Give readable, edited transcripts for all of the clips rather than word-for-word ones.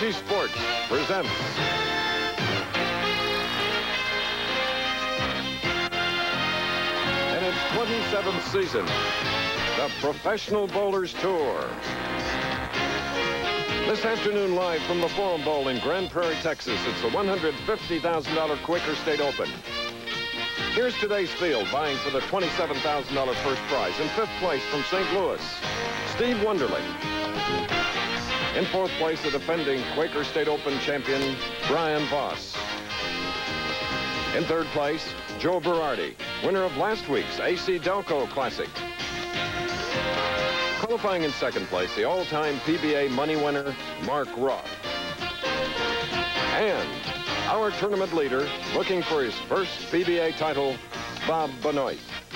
ABC Sports presents in its 27th season, the Professional Bowlers Tour. This afternoon, live from the Forum Bowl in Grand Prairie, Texas, it's the $150,000 Quaker State Open. Here's today's field, vying for the $27,000 first prize. In fifth place from St. Louis, Steve Wunderlich. In fourth place, the defending Quaker State Open champion, Brian Voss. In third place, Joe Berardi, winner of last week's AC Delco Classic. Qualifying in second place, the all-time PBA money winner, Mark Roth. And our tournament leader, looking for his first PBA title, Bob Benoit.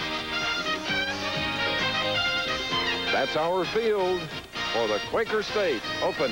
That's our field for the Quaker State Open.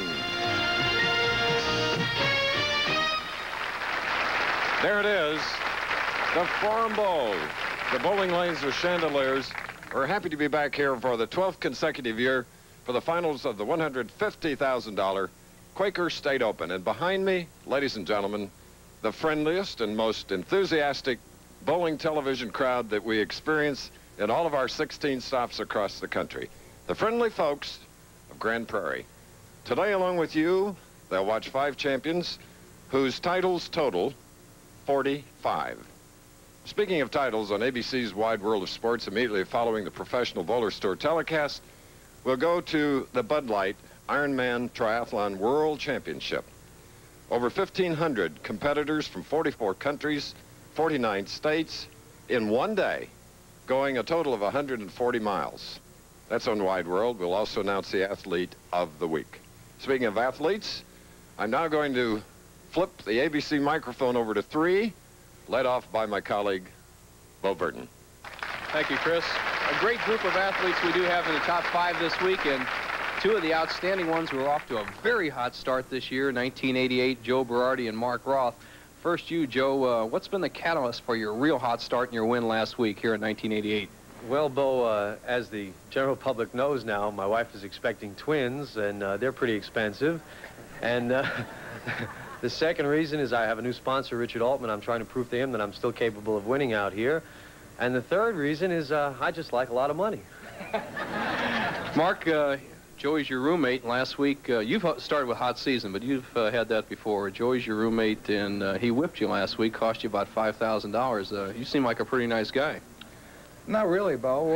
There it is, the Forum Bowl. The bowling lanes with chandeliers. We're happy to be back here for the 12th consecutive year for the finals of the $150,000 Quaker State Open. And behind me, ladies and gentlemen, the friendliest and most enthusiastic bowling television crowd that we experience in all of our 16 stops across the country. The friendly folks of Grand Prairie. Today, along with you, they'll watch 5 champions whose titles total 45. Speaking of titles, on ABC's Wide World of Sports, immediately following the Professional Bowlers Tour telecast, we'll go to the Bud Light Ironman Triathlon World Championship. Over 1,500 competitors from 44 countries, 49 states, in one day, going a total of 140 miles. That's on Wide World. We'll also announce the athlete of the week. Speaking of athletes, I'm now going to flip the ABC microphone over to 3, led off by my colleague, Bo Burton. Thank you, Chris. A great group of athletes we do have in the top 5 this week, and 2 of the outstanding ones who are off to a very hot start this year, 1988, Joe Berardi and Mark Roth. First, you, Joe, what's been the catalyst for your real hot start in your win last week here in 1988? Well, Bo, as the general public knows now, my wife is expecting twins, and they're pretty expensive. And the second reason is I have a new sponsor, Richard Altman. I'm trying to prove to him that I'm still capable of winning out here. And the third reason is I just like a lot of money. Mark, Joey's your roommate, and last week, you've started with hot season, but you've had that before. Joey's your roommate, and he whipped you last week, cost you about $5,000. You seem like a pretty nice guy. Not really, Bo.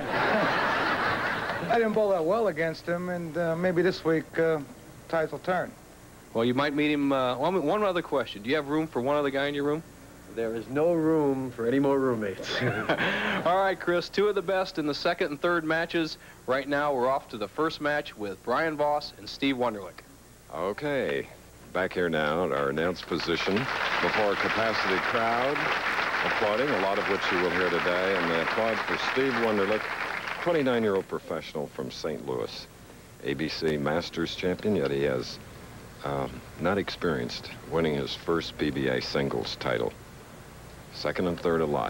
I didn't bowl that well against him, and maybe this week, tides will turn. Well, you might meet him. One other question. Do you have room for one other guy in your room? There is no room for any more roommates. All right, Chris, 2 of the best in the second and third matches. Right now, we're off to the first match with Brian Voss and Steve Wunderlich. Okay, back here now at our announced position before a capacity crowd applauding, a lot of which you will hear today, and the applaud for Steve Wunderlich, 29-year-old professional from St. Louis, ABC Masters champion, yet he has not experienced winning his first PBA singles title. Second and third a lot.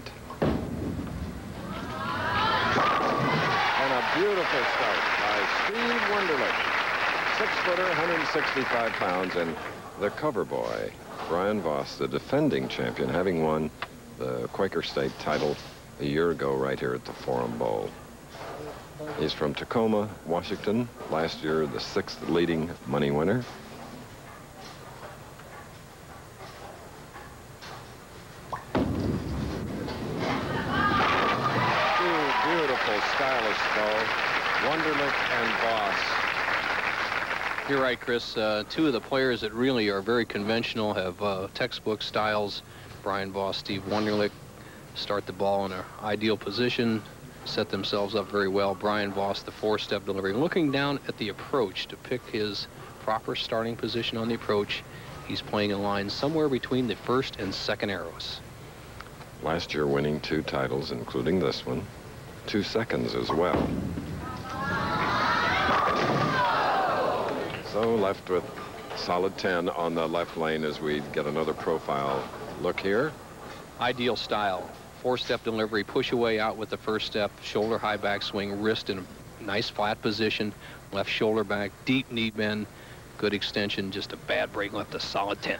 And a beautiful start by Steve Wunderlich, 6-footer, 165 pounds, and the cover boy, Brian Voss, the defending champion, having won the Quaker State title a year ago right here at the Forum Bowl. He's from Tacoma, Washington. Last year, the 6th leading money winner. Beautiful, stylish bow. Wunderlich and Voss. You're right, Chris. 2 of the players that really are very conventional, have textbook styles. Brian Voss, Steve Wunderlich start the ball in an ideal position, set themselves up very well. Brian Voss, the 4-step delivery. Looking down at the approach to pick his proper starting position on the approach, he's playing in line somewhere between the first and second arrows. Last year winning 2 titles, including this one. 2 seconds as well. So left with solid 10 on the left lane as we get another profile look here. Ideal style. 4-step delivery, push away out with the first step, shoulder high back swing, wrist in a nice flat position, left shoulder back, deep knee bend, Good extension, just a bad break, left a solid 10.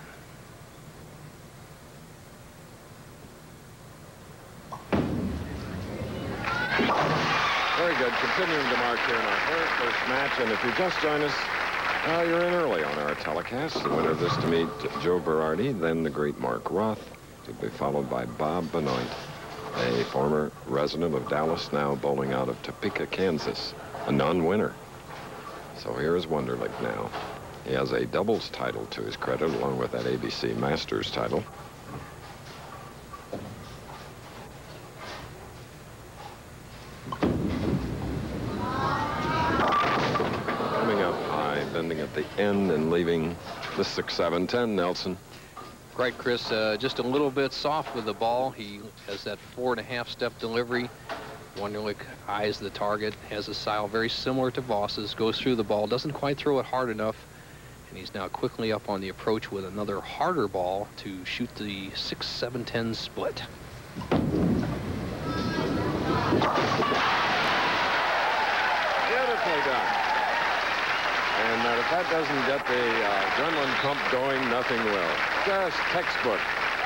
Very good. Continuing to mark here in our very first match. And if you just join us, you're in early on our telecast. The winner of this to meet Joe Berardi, then the great Mark Roth, to be followed by Bob Benoit, a former resident of Dallas, now bowling out of Topeka, Kansas, a non-winner. So here is Wunderlich now. He has a doubles title to his credit, along with that ABC Masters title. Coming up high, bending at the end and leaving the 6-7-10, Nelson. Right, Chris, just a little bit soft with the ball. He has that 4.5-step delivery. Wunderlich eyes the target, has a style very similar to Voss's, goes through the ball, doesn't quite throw it hard enough, and he's now quickly up on the approach with another harder ball to shoot the 6-7-10 split. Beautifully done. And if that doesn't get the adrenaline pump going, nothing will. Just textbook.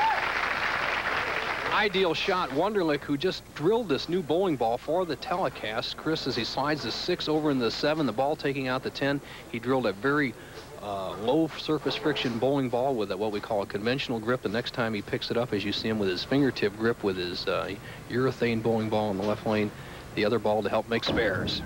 Ideal shot. Wunderlich, who just drilled this new bowling ball for the telecast. Chris, as he slides the 6 over in the 7, the ball taking out the 10, he drilled a very low surface friction bowling ball with what we call a conventional grip. The next time he picks it up, as you see him with his fingertip grip with his urethane bowling ball in the left lane, the other ball to help make spares.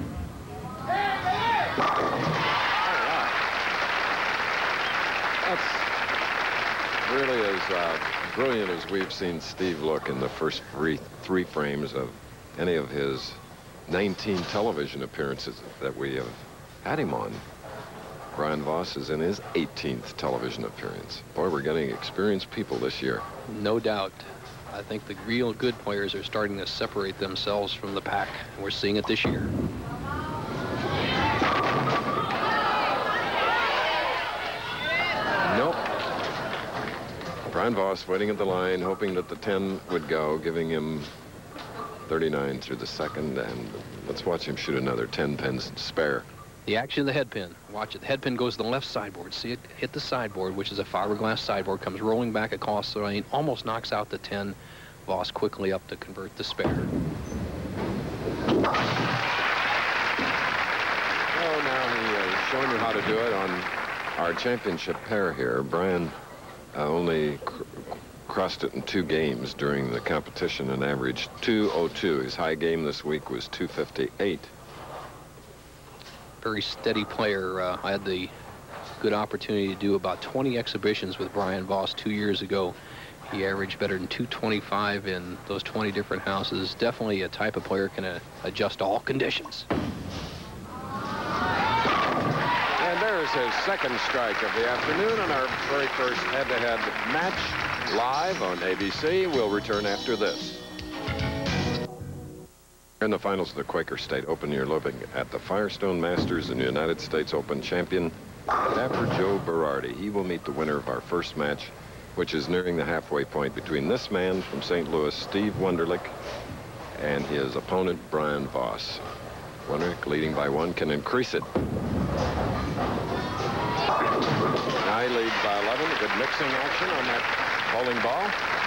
That's really as brilliant as we've seen Steve look in the first three frames of any of his 19 television appearances that we have had him on. Brian Voss is in his 18th television appearance. Boy, we're getting experienced people this year. No doubt. I think the real good players are starting to separate themselves from the pack. We're seeing it this year. Nope. Brian Voss waiting at the line, hoping that the 10 would go, giving him 39 through the second, and let's watch him shoot another 10 pins spare. The action of the head pin. Watch it. The head pin goes to the left sideboard. See it hit the sideboard, which is a fiberglass sideboard, comes rolling back across the lane, almost knocks out the 10. Voss quickly up to convert the spare. Oh, now he is showing you how to do it on our championship pair here. Brian only crossed it in 2 games during the competition and averaged 202. His high game this week was 258. Very steady player. I had the good opportunity to do about 20 exhibitions with Brian Voss 2 years ago. He averaged better than 225 in those 20 different houses. Definitely a type of player can adjust to all conditions. And there's his second strike of the afternoon on our very first head-to-head match live on ABC. We'll return after this. In the finals of the Quaker State Open, you're looking at the Firestone Masters and United States Open champion, Dapper Joe Berardi. He will meet the winner of our first match, which is nearing the halfway point between this man from St. Louis, Steve Wunderlich, and his opponent, Brian Voss. Wunderlich, leading by 1, can increase it. Now he leads by 11. A good mixing action on that bowling ball.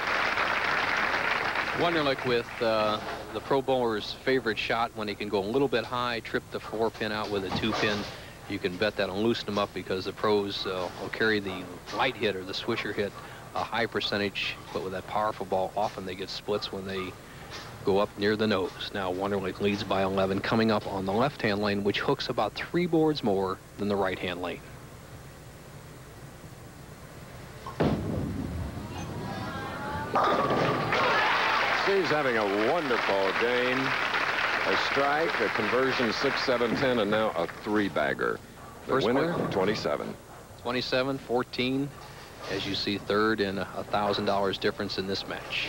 Wunderlich with the pro bowler's favorite shot when he can go a little bit high, trip the 4-pin out with a 2-pin. You can bet that'll loosen him up because the pros will carry the light hit or the swisher hit a high percentage, but with that powerful ball, often they get splits when they go up near the nose. Now Wunderlich leads by 11, coming up on the left-hand lane, which hooks about 3 boards more than the right-hand lane. Steve's having a wonderful game. A strike, a conversion, 6-7-10, and now a 3-bagger. The First winner, point. 27. 27, 14, as you see, third, and $1,000 difference in this match.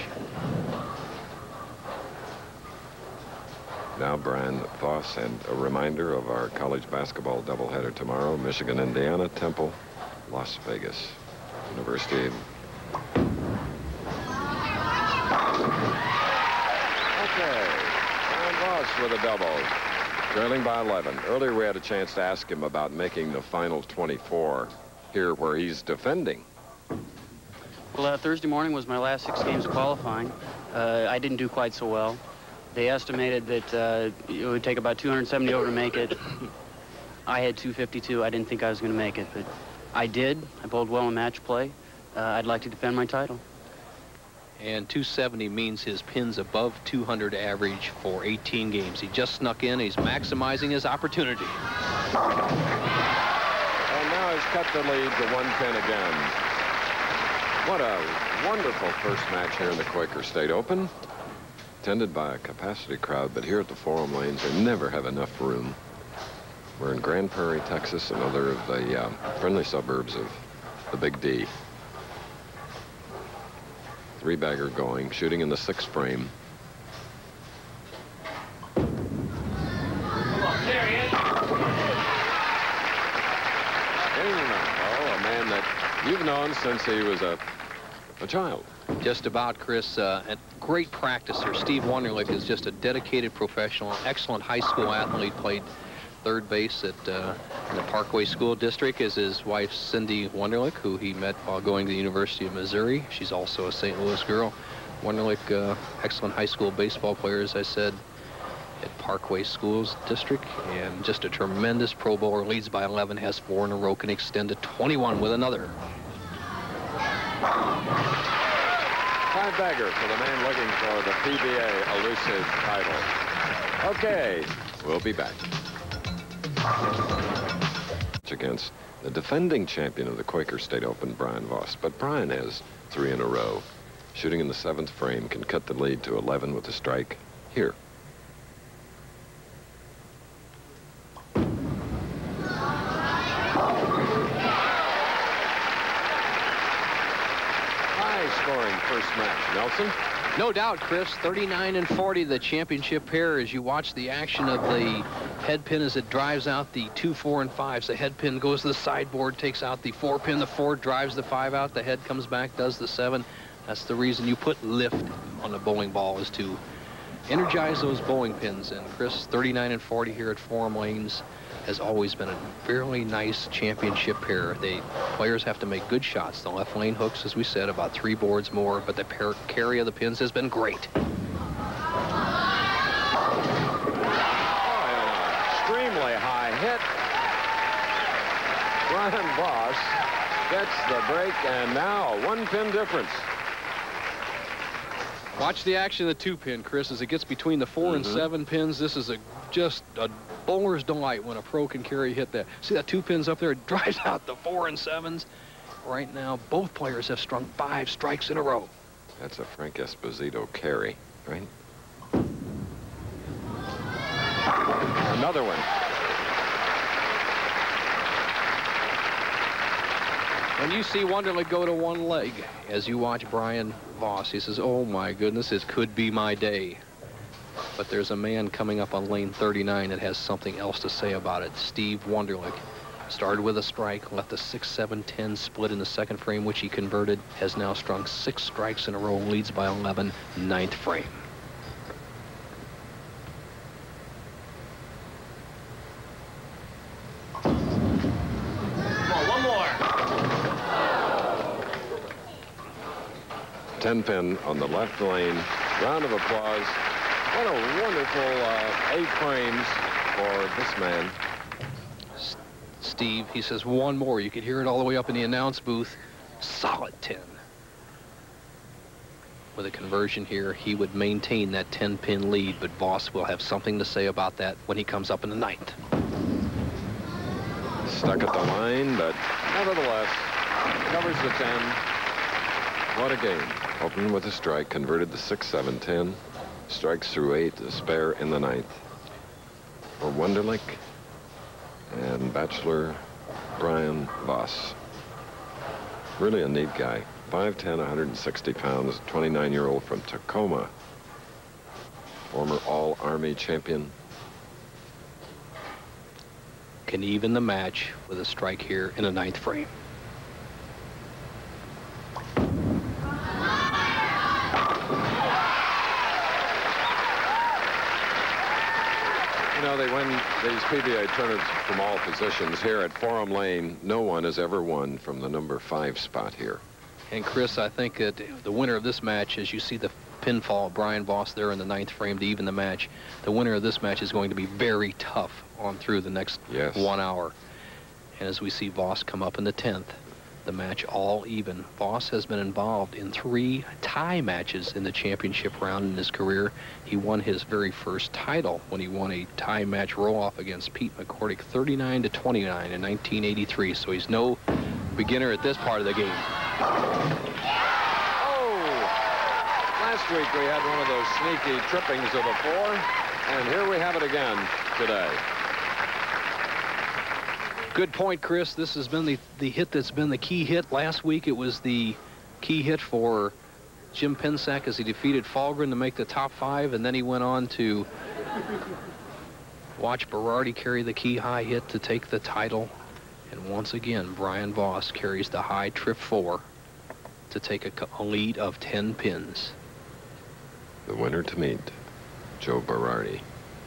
Now Brian Voss, and a reminder of our college basketball doubleheader tomorrow: Michigan, Indiana, Temple, Las Vegas, University. Okay, Brian Voss with a double. trailing by 11. Earlier we had a chance to ask him about making the final 24 here where he's defending. Well, Thursday morning was my last 6 games of qualifying. I didn't do quite so well. They estimated that it would take about 270 over to make it. I had 252. I didn't think I was going to make it, but I did. I bowled well in match play. I'd like to defend my title. And 270 means his pins above 200 average for 18 games. He just snuck in. He's maximizing his opportunity. And now he's cut the lead to 1 pin again. What a wonderful first match here in the Quaker State Open. Attended by a capacity crowd, but here at the Forum Lanes, they never have enough room. We're in Grand Prairie, Texas, another of the friendly suburbs of the Big D. 3-bagger going, shooting in the 6th frame. A man that you've known since he was a child. Just about, Chris. A great practicer. Steve Wunderlich is just a dedicated professional, excellent high school athlete. Played third base at in the Parkway School District, is his wife Cindy Wunderlich, who he met while going to the University of Missouri. She's also a St. Louis girl. Wunderlich, excellent high school baseball player, as I said, at Parkway Schools District, and just a tremendous Pro Bowler. Leads by 11, has 4 in a row, can extend to 21 with another. 5-bagger for the man looking for the PBA elusive title. Okay, we'll be back. Against the defending champion of the Quaker State Open, Brian Voss. But Brian has 3 in a row. Shooting in the 7th frame, can cut the lead to 11 with a strike here. High-scoring first match. Nelson? No doubt, Chris. 39 and 40, the championship pair. As you watch the action of the head pin as it drives out the 2, 4, and 5s. The head pin goes to the sideboard, takes out the 4 pin. The 4 drives the 5 out. The head comes back, does the 7. That's the reason you put lift on the bowling ball, is to energize those bowling pins. And Chris, 39 and 40 here at Forum Lanes has always been a fairly nice championship pair. The players have to make good shots. The left lane hooks, as we said, about 3 boards more, but the carry of the pins has been great. Extremely high hit. Brian Voss gets the break, and now 1 pin difference. Watch the action of the 2 pin, Chris, as it gets between the 4 and 7 pins. This is just a bowler's delight when a pro can carry hit that. See that 2 pins up there? It drives out the 4 and 7s. Right now, both players have strung 5 strikes in a row. That's a Frank Esposito carry, right? Another one. When you see Wunderlich go to 1 leg, as you watch Brian Voss, he says, oh my goodness, this could be my day. But there's a man coming up on lane 39 that has something else to say about it. Steve Wunderlich started with a strike, let the 6, 7, 10 split in the 2nd frame, which he converted, has now strung 6 strikes in a row, leads by 11, 9th frame. One more. 10 pin on the left lane. Round of applause. What a wonderful 8 frames for this man. Steve, he says 1 more. You could hear it all the way up in the announce booth. Solid 10. With a conversion here, he would maintain that 10-pin lead, but Voss will have something to say about that when he comes up in the 9th. Stuck at the line, but nevertheless, covers the 10. What a game. Opened with a strike, converted the 6, 7, 10. Strikes through 8, a spare in the 9th. For Wunderlich and bachelor Brian Voss. Really a neat guy. 5'10", 160 pounds, 29-year-old from Tacoma. Former All-Army champion. Can even the match with a strike here in the 9th frame. You know, they win these PBA tournaments from all positions here at Forum Lane, no one has ever won from the number 5 spot here. And Chris, I think that the winner of this match, as you see the pinfall of Brian Voss there in the 9th frame to even the match, the winner of this match is going to be very tough on through the next 1 hour. And as we see Voss come up in the 10th, the match all even. Voss has been involved in 3 tie matches in the championship round in his career. He won his very first title when he won a tie match roll-off against Pete McCordick 39-29 in 1983. So he's no beginner at this part of the game. Oh! Last week we had one of those sneaky trippings of the 4, and here we have it again today. Good point, Chris. This has been the hit that's been the key hit. Last week it was the key hit for Jim Pensack as he defeated Falgren to make the top 5, and then he went on to watch Berardi carry the key high hit to take the title. And once again, Brian Voss carries the high trip 4 to take a lead of 10 pins. The winner to meet, Joe Berardi.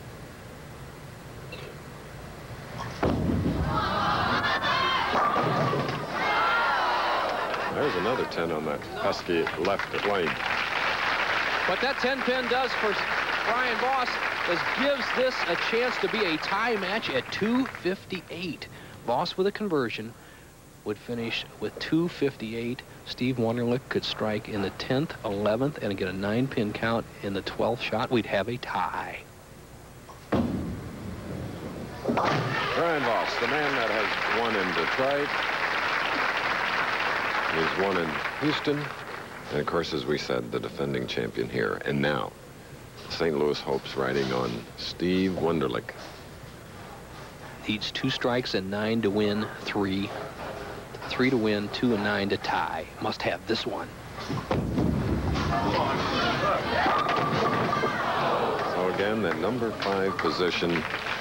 There's another 10 on that pesky left lane. What that 10 pin does for Brian Voss is gives this a chance to be a tie match at 258. Voss with a conversion would finish with 258. Steve Wunderlich could strike in the 10th, 11th, and get a 9-pin count in the 12th shot. We'd have a tie. Brian Voss, the man that has won in Detroit. He's won in Houston. And, of course, as we said, the defending champion here. And now, St. Louis Hopes riding on Steve Wunderlich. Needs 2 strikes and 9 to win, 3. 3 to win, 2 and 9 to tie. Must have this one. So, again, that number 5 position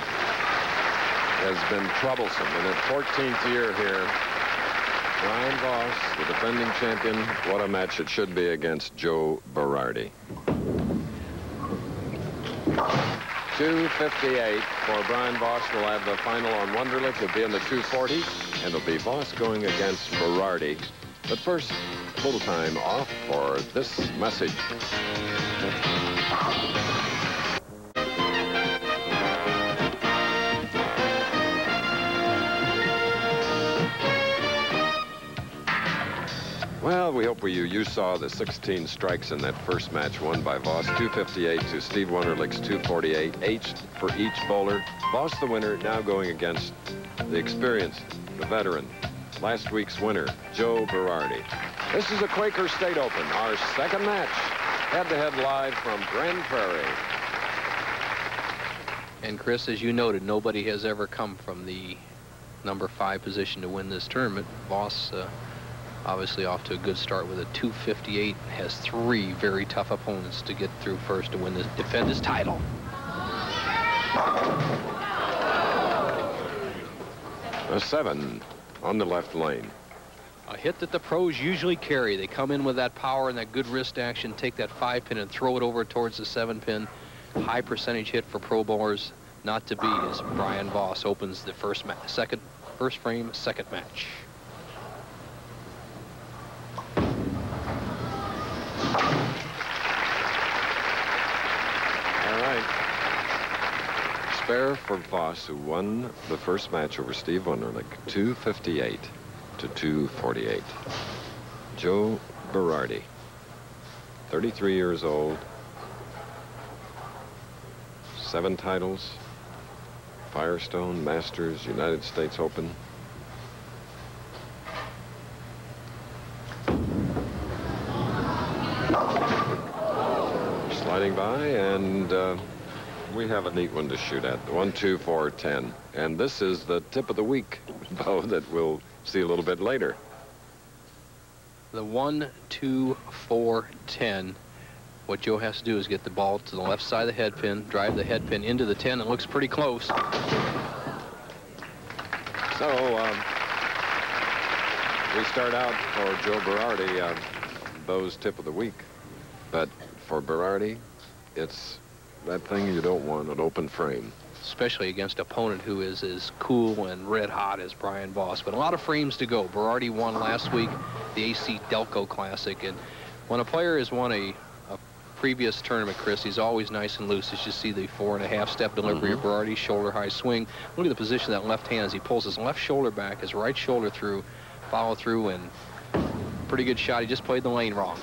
has been troublesome. In its 14th year here, Brian Voss, the defending champion, what a match it should be against Joe Berardi. 258 for Brian Voss. Will have the final on Wunderlich. He'll be in the 240, and it'll be Voss going against Berardi. But first, a little time off for this message. Well, we hope you saw the 16 strikes in that first match won by Voss, 258 to Steve Wunderlich's 248, 8 for each bowler. Voss the winner, now going against the experienced, the veteran, last week's winner, Joe Berardi. This is a Quaker State Open, our second match, head-to-head live from Grand Prairie. And Chris, as you noted, nobody has ever come from the number 5 position to win this tournament. Voss obviously off to a good start with a 258, has 3 very tough opponents to get through first to win this, defend his title. A 7 on the left lane. A hit that the pros usually carry. They come in with that power and that good wrist action, take that 5-pin and throw it over towards the 7-pin. High percentage hit for pro bowlers, not to be, as Brian Voss opens the first frame, second match. Spare for Voss, who won the first match over Steve Wunderlich, 258 to 248. Joe Berardi, 33 years old, 7 titles, Firestone, Masters, United States Open. Sliding by, and we have a neat one to shoot at. 1, 2, 4, 10. And this is the tip of the week, Bo, that we'll see a little bit later. The 1, 2, 4, 10. What Joe has to do is get the ball to the left side of the head pin, drive the head pin into the 10. It looks pretty close. So, we start out for Joe Berardi, Bo's tip of the week. But for Berardi, it's that thing you don't want, an open frame. especially against an opponent who is as cool and red hot as Brian Voss. But a lot of frames to go. Berardi won last week the AC Delco Classic, and when a player has won a previous tournament, Chris, he's always nice and loose. As you see the 4.5 step delivery of Berardi, shoulder high swing. Look at the position of that left hand as he pulls his left shoulder back, his right shoulder through, follow through, and pretty good shot. He just played the lane wrong.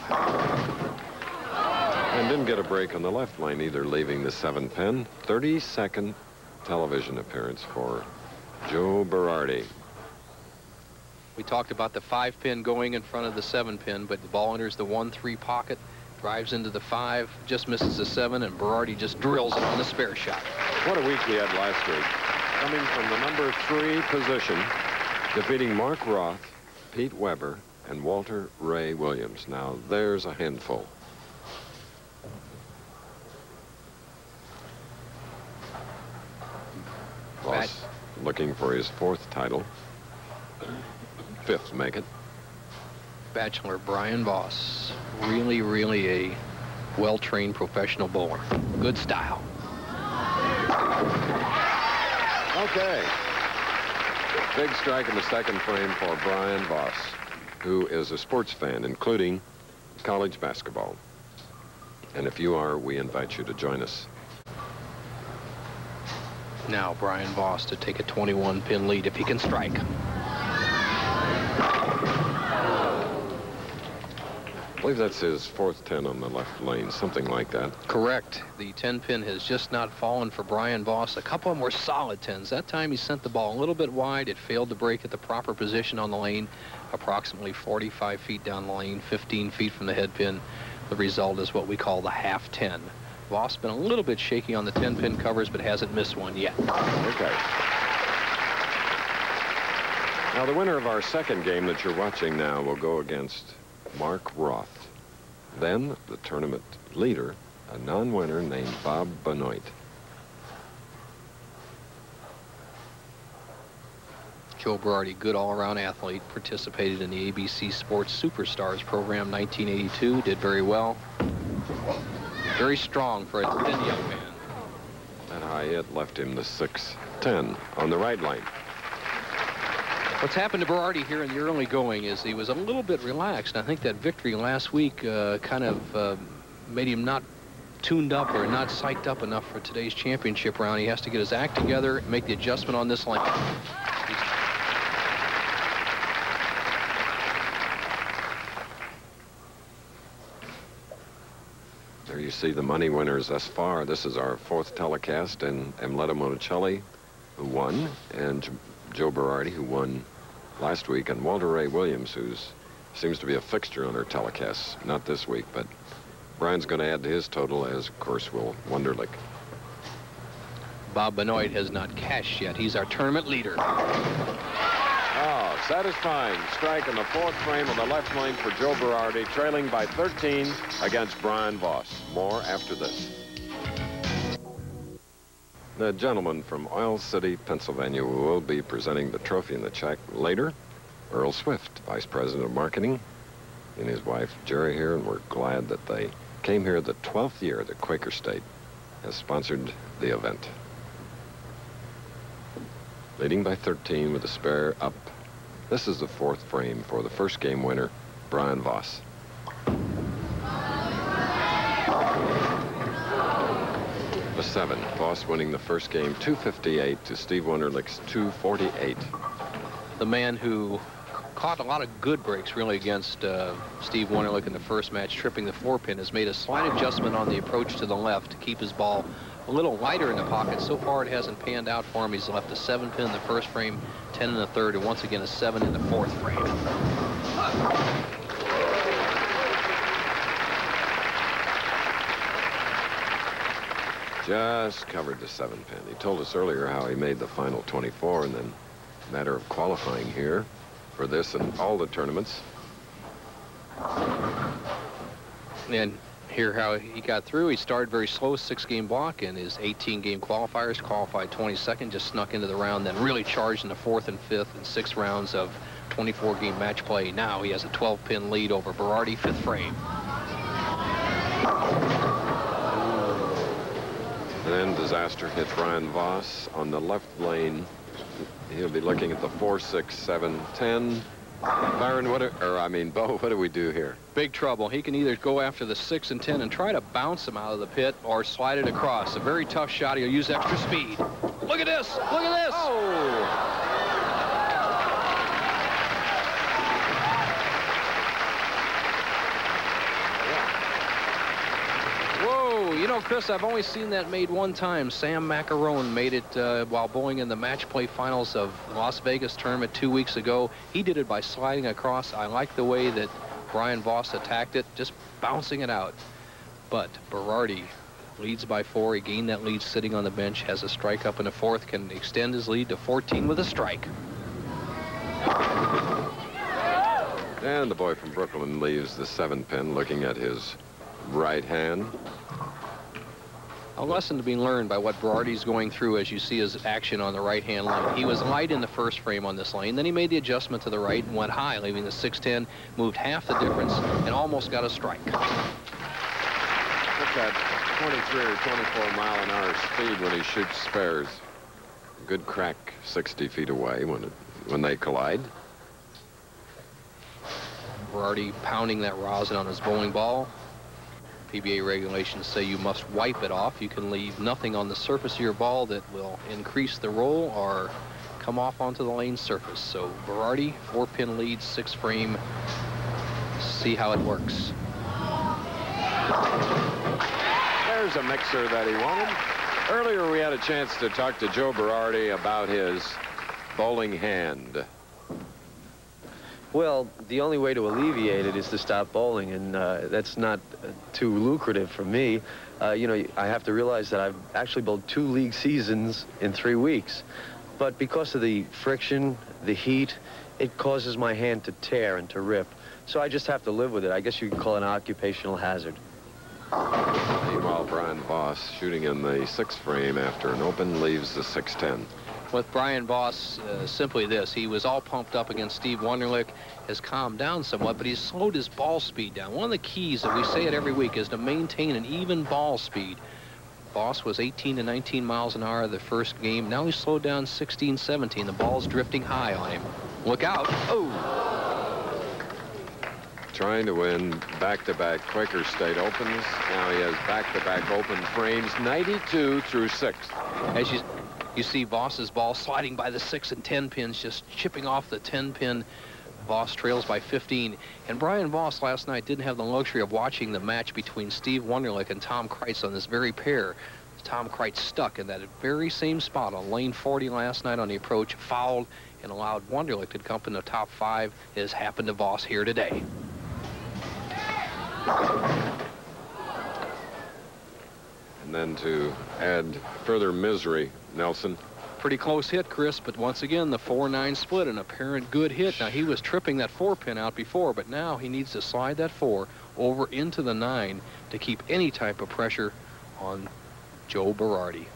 And didn't get a break on the left lane either, leaving the 7-pin. 32nd television appearance for Joe Berardi. We talked about the 5-pin going in front of the 7-pin, but the ball enters the 1-3 pocket, drives into the 5, just misses the 7, and Berardi just drills it on the spare shot. What a week he had last week. Coming from the number 3 position, defeating Mark Roth, Pete Weber, and Walter Ray Williams. Now, there's a handful. Voss looking for his 4th title. 5th make it. Bachelor Brian Voss, really, really a well-trained professional bowler. Good style. Okay. Big strike in the 2nd frame for Brian Voss, who is a sports fan, including college basketball. And if you are, we invite you to join us. Now Brian Voss to take a 21-pin lead if he can strike. I believe that's his 4th 10 on the left lane, something like that. Correct. The 10-pin has just not fallen for Brian Voss. A couple of them were solid 10s. That time he sent the ball a little bit wide. It failed to break at the proper position on the lane, approximately 45 feet down the lane, 15 feet from the head pin. The result is what we call the half 10. Voss been a little bit shaky on the 10-pin covers, but hasn't missed one yet. Okay. Now, the winner of our 2nd game that you're watching now will go against Mark Roth. Then the tournament leader, a non-winner named Bob Benoit. Joe Berardi, good all-around athlete, participated in the ABC Sports Superstars program 1982, did very well. Very strong for a thin young man. That high hit left him the 6-10 on the right lane. What's happened to Berardi here in the early going is he was a little bit relaxed. I think that victory last week kind of made him not tuned up or not psyched up enough for today's championship round. He has to get his act together and make the adjustment on this lane. There you see the money winners thus far. This is our 4th telecast, and Emletta Monticelli, who won, and Joe Berardi, who won last week, and Walter Ray Williams, who seems to be a fixture on our telecasts. Not this week, but Brian's going to add to his total, as, of course, will Wunderlich. Bob Benoit has not cashed yet. He's our tournament leader. Oh, satisfying strike in the 4th frame on the left lane for Joe Berardi, trailing by 13 against Brian Voss. More after this. The gentleman from Oil City, Pennsylvania, will be presenting the trophy in the check later. Earl Swift, Vice President of Marketing, and his wife Jerry here, and we're glad that they came here the 12th year that Quaker State has sponsored the event. Leading by 13 with a spare up. This is the 4th frame for the 1st game winner, Brian Voss. The 7, Voss winning the 1st game, 258 to Steve Wunderlich's 248. The man who caught a lot of good breaks, really, against Steve Wunderlich in the 1st match, tripping the 4-pin, has made a slight adjustment on the approach to the left to keep his ball a little lighter in the pocket. So far, it hasn't panned out for him. He's left a 7-pin in the 1st frame, 10 in the 3rd, and once again a 7 in the 4th frame. Just covered the 7-pin. He told us earlier how he made the final 24, and then a matter of qualifying here for this and all the tournaments. And here how he got through. He started very slow, 6-game block, and his 18-game qualifiers, qualified 22nd, just snuck into the round, then really charged in the 4th and 5th and 6th rounds of 24-game match play. Now he has a 12-pin lead over Berardi, 5th frame. And then disaster hit Brian Voss on the left lane. He'll be looking at the 4, 6, 7, 10. Byron, Bo, what do we do here? Big trouble. He can either go after the 6 and 10 and try to bounce him out of the pit or slide it across. A very tough shot. He'll use extra speed. Look at this. Look at this. Oh! You know, Chris, I've only seen that made one time. Sam Macarone made it while bowling in the match play finals of Las Vegas tournament 2 weeks ago. He did it by sliding across. I like the way that Brian Voss attacked it, just bouncing it out. But Berardi leads by 4. He gained that lead sitting on the bench, has a strike up in the 4th, can extend his lead to 14 with a strike. And the boy from Brooklyn leaves the 7-pin looking at his right hand. A lesson to be learned by what Berardi's going through as you see his action on the right-hand lane. He was light in the first frame on this lane. Then he made the adjustment to the right and went high, leaving the 6-10, moved half the difference, and almost got a strike. Look at 23 or 24-mile-an-hour speed when he shoots spares. Good crack 60 feet away when they collide. Berardi pounding that rosin on his bowling ball. PBA regulations say you must wipe it off. You can leave nothing on the surface of your ball that will increase the roll or come off onto the lane surface. So Berardi, 4-pin lead, 6-frame. See how it works. There's a mixer that he wanted. Earlier we had a chance to talk to Joe Berardi about his bowling hand. Well, the only way to alleviate it is to stop bowling, and that's not too lucrative for me. You know, I have to realize that I've actually bowled 2 league seasons in 3 weeks. But because of the friction, the heat, it causes my hand to tear and to rip. So I just have to live with it. I guess you could call it an occupational hazard. Meanwhile, Brian Voss shooting in the 6th frame after an open leaves the 6-10. With Brian Voss, simply this. He was all pumped up against Steve Wunderlich, has calmed down somewhat, but he's slowed his ball speed down. One of the keys, that we say it every week, is to maintain an even ball speed. Voss was 18 to 19 miles an hour the first game. Now he's slowed down 16, 17. The ball's drifting high on him. Look out. Oh! Trying to win back-to-back Quaker State Opens. Now he has back-to-back open frames, 92 through 6. As you see Voss's ball sliding by the 6 and 10 pins, just chipping off the 10-pin. Voss trails by 15. And Brian Voss last night didn't have the luxury of watching the match between Steve Wunderlich and Tom Kreitz on this very pair. Tom Kreitz stuck in that very same spot on lane 40 last night on the approach, fouled, and allowed Wunderlich to come in the top 5. It has happened to Voss here today. And then to add further misery, Nelson. Pretty close hit, Chris, but once again, the 4-9 split, an apparent good hit. Now, he was tripping that 4-pin out before, but now he needs to slide that 4 over into the 9 to keep any type of pressure on Joe Berardi.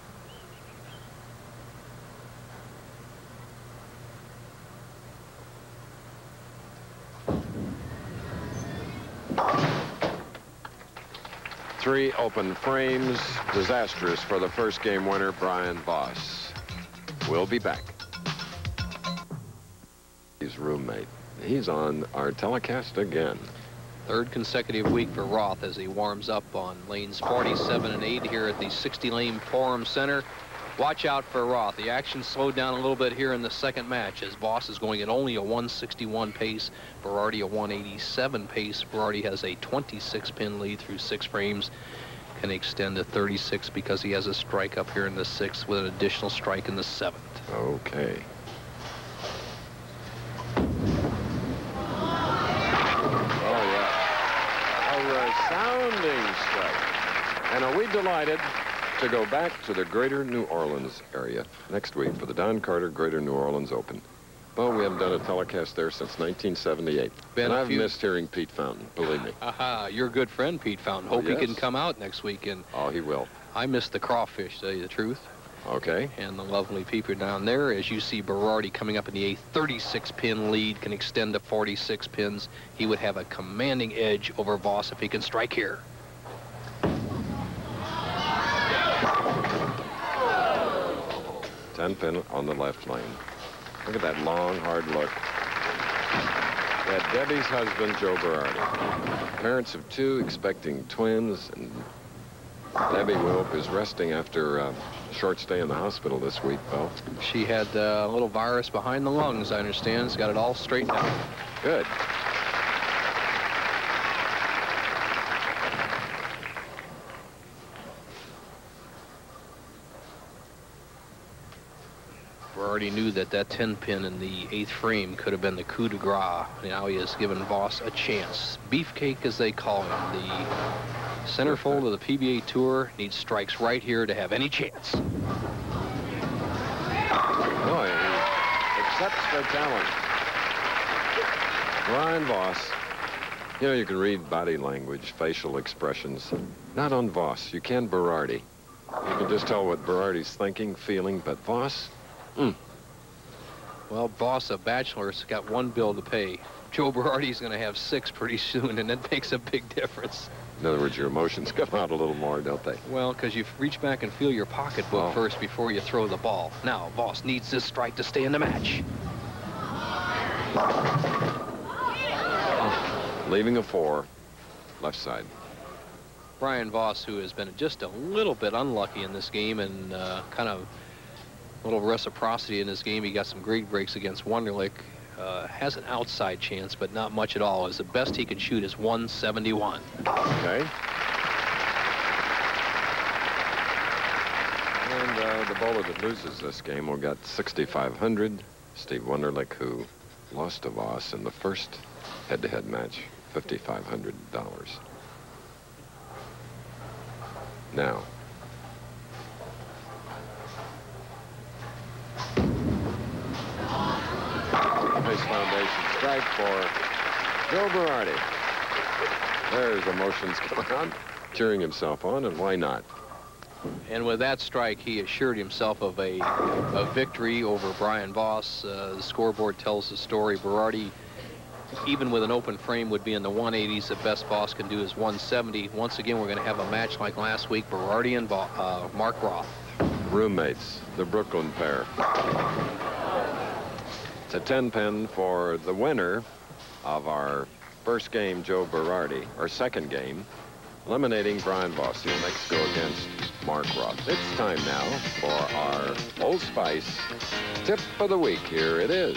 Three open frames, disastrous for the first game winner, Brian Voss. We'll be back. His roommate. He's on our telecast again. Third consecutive week for Roth as he warms up on lanes 47 and 8 here at the 60-lane Forum Center. Watch out for Roth. The action slowed down a little bit here in the second match as Voss is going at only a 161 pace, Berardi a 187 pace. Berardi has a 26-pin lead through 6 frames. Can extend to 36 because he has a strike up here in the 6th with an additional strike in the 7th. Okay. Oh, yeah. A resounding strike. And are we delighted to go back to the Greater New Orleans area next week for the Don Carter Greater New Orleans Open. Well, we haven't done a telecast there since 1978. And I've missed hearing Pete Fountain, believe me. Aha, your good friend Pete Fountain. Hope he can come out next weekend. Oh, he will. I missed the crawfish, to tell you the truth. Okay. And the lovely people down there. As you see Berardi coming up in the 8th, 36-pin lead, can extend to 46 pins. He would have a commanding edge over Voss if he can strike here. 10 pin on the left lane. Look at that long, hard look. That Debbie's husband, Joe Berardi. Parents of 2 expecting twins, and Debbie Wilk is resting after a short stay in the hospital this week, Bo. She had a little virus behind the lungs, I understand. She's got it all straightened out. Good. Berardi knew that 10 pin in the 8th frame could have been the coup de grace. Now he has given Voss a chance. Beefcake, as they call him. The centerfold of the PBA Tour needs strikes right here to have any chance. Boy, he accepts the challenge. Brian Voss. You know, you can read body language, facial expressions. Not on Voss. You can Berardi. You can just tell what Berardi's thinking, feeling, but Voss, Well, Voss, a bachelor's got 1 bill to pay. Joe Berardi's going to have 6 pretty soon, and that makes a big difference. In other words, your emotions come out a little more, don't they? Well, because you reach back and feel your pocketbook first before you throw the ball. Now, Voss needs this strike to stay in the match. Leaving a 4, left side. Brian Voss, who has been just a little bit unlucky in this game, and kind of a little reciprocity in this game. He got some great breaks against Wunderlich. Has an outside chance, but not much at all. As the best he can shoot is 171. Okay. And the bowler that loses this game will get $6,500. Steve Wunderlich, who lost to Voss in the first head-to-head match, $5,500. Now. Nice foundation strike for Joe Berardi. There's emotions coming on, cheering himself on, and why not? And with that strike, he assured himself of a victory over Brian Voss. The scoreboard tells the story. Berardi, even with an open frame, would be in the 180s. The best Voss can do is 170. Once again, we're going to have a match like last week, Berardi and Mark Roth. Roommates, the Brooklyn pair. It's a 10 pin for the winner of our first game, Joe Berardi, our second game, eliminating Brian Voss. He'll next go against Mark Roth. It's time now for our Old Spice tip of the week. Here it is.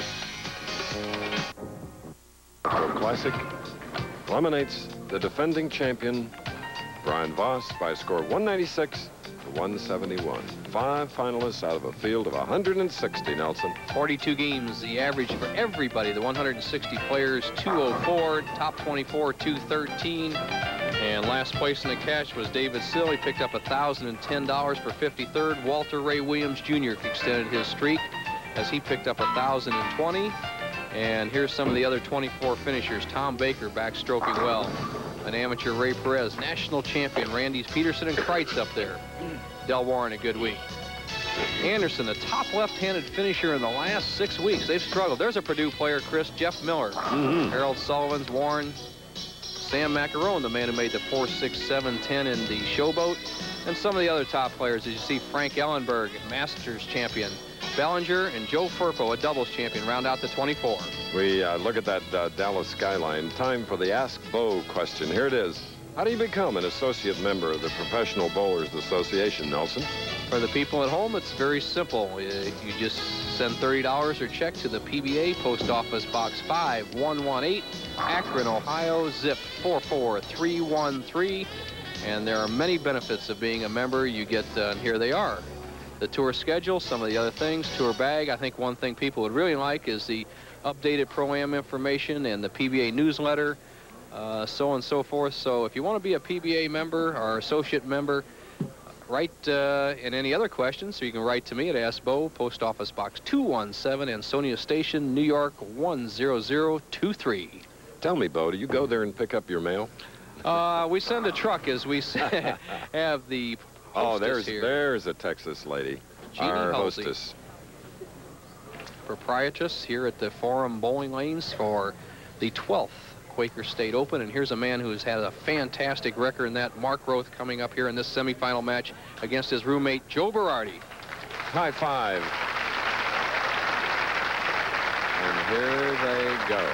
Joe Classic eliminates the defending champion, Brian Voss, by a score of 196 to 171. 5 finalists out of a field of 160, Nelson. 42 games, the average for everybody, the 160 players, 204, top 24, 213. And last place in the cash was David Sill. He picked up $1,010 for 53rd. Walter Ray Williams Jr. extended his streak as he picked up $1,020. And here's some of the other 24 finishers. Tom Baker backstroking well. An amateur Ray Perez, national champion Randy Peterson and Kreitz up there. Del Warren, a good week. Anderson, the top left-handed finisher in the last 6 weeks. They've struggled. There's a Purdue player, Chris, Jeff Miller. Harold Sullivan's, Warren, Sam Macarone, the man who made the 4, 6, 7, 10 in the Showboat. And some of the other top players, as you see, Frank Ellenberg, Masters champion. Bellinger and Joe Furpo, a doubles champion, round out the 24. We look at that Dallas skyline. Time for the Ask Bo question. Here it is. How do you become an associate member of the Professional Bowlers Association, Nelson? For the people at home, it's very simple. You just send $30 or check to the PBA, Post Office Box 5118, Akron, Ohio, zip 44313. And there are many benefits of being a member. You get, and here they are. The tour schedule, some of the other things, tour bag. I think one thing people would really like is the updated Pro-Am information and the PBA newsletter, so on and so forth. So if you want to be a PBA member or associate member, write in any other questions, so you can write to me at Ask Bo, Post Office Box 217, Ansonia Station, New York 10023. Tell me, Bo, do you go there and pick up your mail? We send a truck as we have the there's a Texas lady, Jeannie our Halsey, hostess. Proprietress here at the Forum Bowling Lanes for the 12th Quaker State Open. And here's a man who has had a fantastic record in that, Mark Roth, coming up here in this semifinal match against his roommate, Joe Berardi. High five. here they go.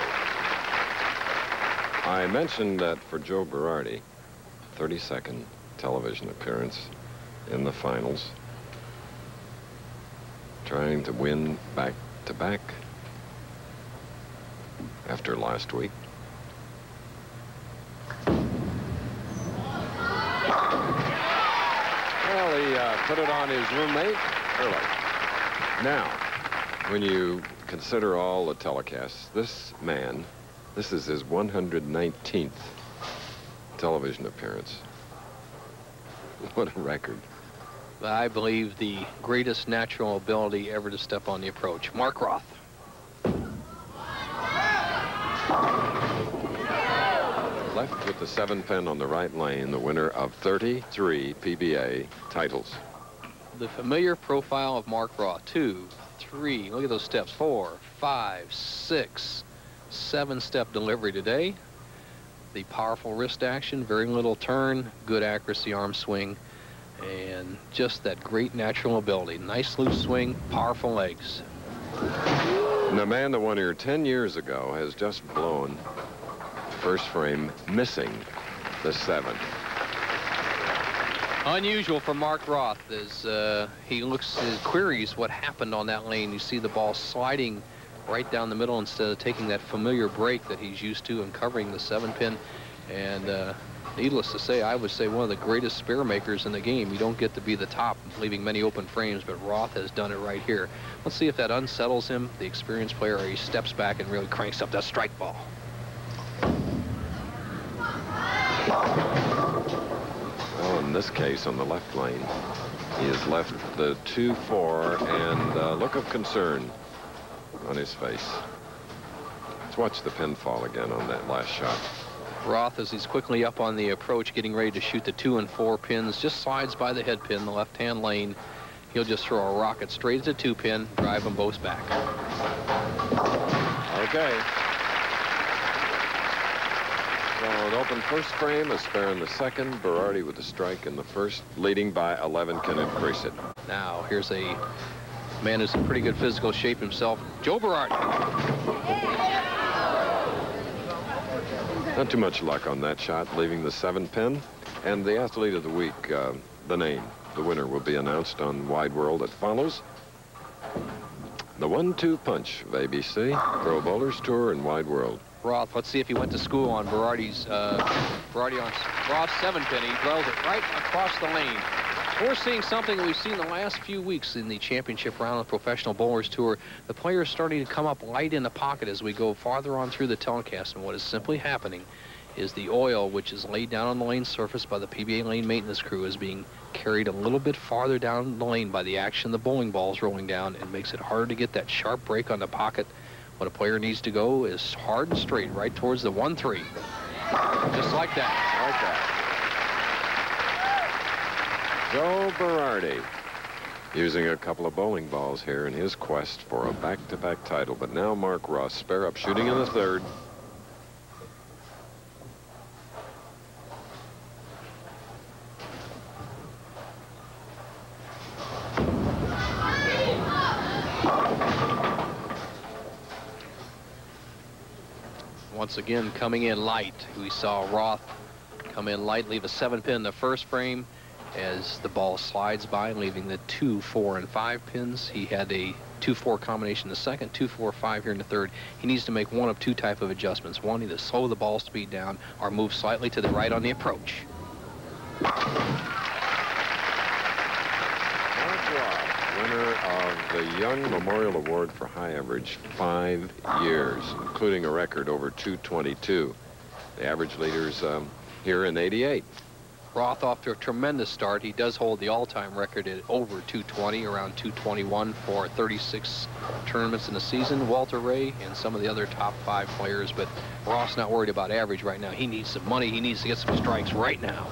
I mentioned that for Joe Berardi, 32nd television appearance in the finals, trying to win back-to-back after last week. Well, he put it on his roommate early. Now, when you consider all the telecasts, this man, this is his 119th television appearance. What a record. I believe the greatest natural ability ever to step on the approach. Mark Roth. Left with the 7-pin on the right lane, the winner of 33 PBA titles. The familiar profile of Mark Roth. 2, 3, look at those steps. 4, 5, 6, 7-step delivery today. The powerful wrist action, very little turn, good accuracy arm swing, and just that great natural ability. Nice loose swing, powerful legs. And the man that won here 10 years ago has just blown first frame, missing the 7. Unusual for Mark Roth as he queries what happened on that lane. You see the ball sliding right down the middle instead of taking that familiar break that he's used to and covering the 7-pin. And needless to say, I would say one of the greatest spare makers in the game. You don't get to be the top, leaving many open frames, but Roth has done it right here. Let's see if that unsettles him, the experienced player, or he steps back and really cranks up that strike ball. Well, in this case, on the left lane, he has left the 2-4 and a look of concern on his face. Let's watch the pin fall again on that last shot. Roth, as he's quickly up on the approach, getting ready to shoot the 2 and 4 pins, just slides by the head pin, the left-hand lane. He'll just throw a rocket straight at the 2-pin, drive them both back. Okay. So an open first frame, a spare in the second. Berardi with a strike in the first, leading by 11, can increase it. Now, here's a man who's in pretty good physical shape himself, Joe Berardi. Not too much luck on that shot, leaving the 7-pin. And the athlete of the week, the name, the winner will be announced on Wide World that follows. The 1-2 punch of ABC, Pro Bowlers Tour and Wide World. Roth, let's see if he went to school on Berardi's, Berardi on Roth's 7-pin. He drills it right across the lane. We're seeing something that we've seen the last few weeks in the championship round of the Professional Bowlers Tour. The players starting to come up light in the pocket as we go farther on through the telecast. And what is simply happening is the oil, which is laid down on the lane surface by the PBA lane maintenance crew, is being carried a little bit farther down the lane by the action of the bowling balls rolling down, and makes it harder to get that sharp break on the pocket. What a player needs to go is hard and straight right towards the 1-3. Just like that. Like that. Joe Berardi using a couple of bowling balls here in his quest for a back-to-back title. But now Mark Ross, spare up, shooting in the third. Once again, coming in light. We saw Roth come in light, leave a 7-pin in the first frame as the ball slides by, leaving the 2, 4, and 5 pins. He had a 2-4 combination in the second, 2, 4, 5 here in the third. He needs to make one of 2 type of adjustments. One, either slow the ball speed down or move slightly to the right on the approach. Winner of the Young Memorial Award for High Average, 5 years, including a record over 222. The average leaders here in 88. Roth off to a tremendous start. He does hold the all-time record at over 220, around 221 for 36 tournaments in the season. Walter Ray and some of the other top 5 players, but Roth's not worried about average right now. He needs some money. He needs to get some strikes right now.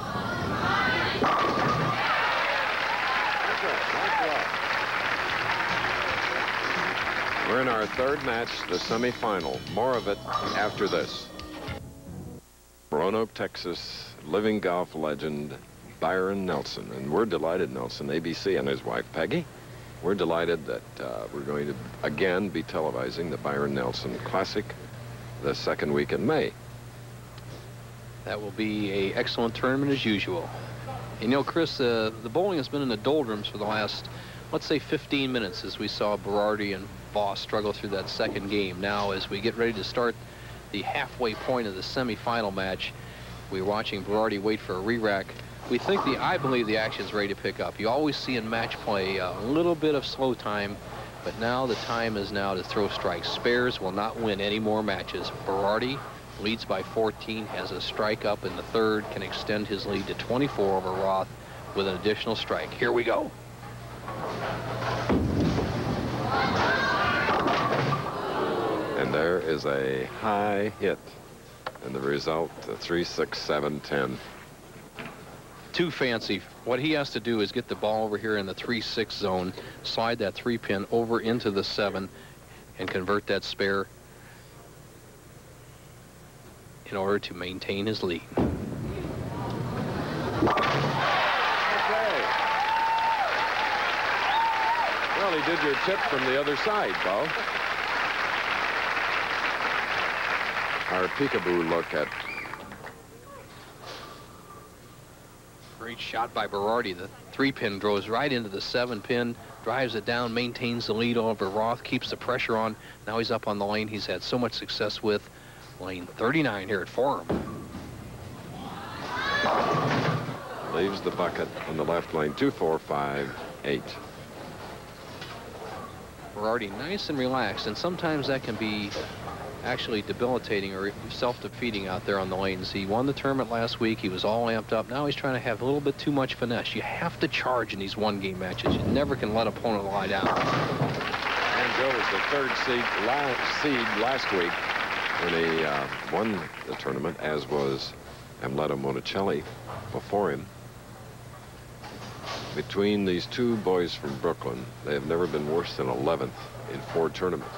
We're in our third match, the semifinal. More of it after this. Roanoke, Texas, living golf legend Byron Nelson. And we're delighted, Nelson, ABC, and his wife, Peggy, we're delighted that we're going to again be televising the Byron Nelson Classic the second week in May. That will be an excellent tournament as usual. And, you know, Chris, the bowling has been in the doldrums for the last, let's say, 15 minutes as we saw Berardi and Voss struggle through that second game. Now, as we get ready to start the halfway point of the semifinal match, we're watching Berardi wait for a re-rack. I believe the action's ready to pick up. You always see in match play a little bit of slow time, but now the time is now to throw strikes. Spares will not win any more matches. Berardi leads by 14, has a strike up in the third, can extend his lead to 24 over Roth with an additional strike. Here we go. And there is a high hit. And the result, 3, 6, 7, 10. Too fancy. What he has to do is get the ball over here in the 3-6 zone, slide that 3-pin over into the 7, and convert that spare in order to maintain his lead. Okay. Well, he did your tip from the other side, Bo. Our peekaboo look at. Great shot by Berardi. The 3-pin goes right into the 7-pin, drives it down, maintains the lead over Roth, keeps the pressure on. Now he's up on the lane he's had so much success with. Lane 39 here at Forum. Leaves the bucket on the left lane, 2, 4, 5, 8. Berardi nice and relaxed, and sometimes that can be actually debilitating or self-defeating out there on the lanes. He won the tournament last week. He was all amped up. Now he's trying to have a little bit too much finesse. You have to charge in these one-game matches. You never can let an opponent lie down. And Joe was the third seed last week when he won the tournament, as was Amleto Monticelli before him. Between these two boys from Brooklyn, they have never been worse than 11th in 4 tournaments.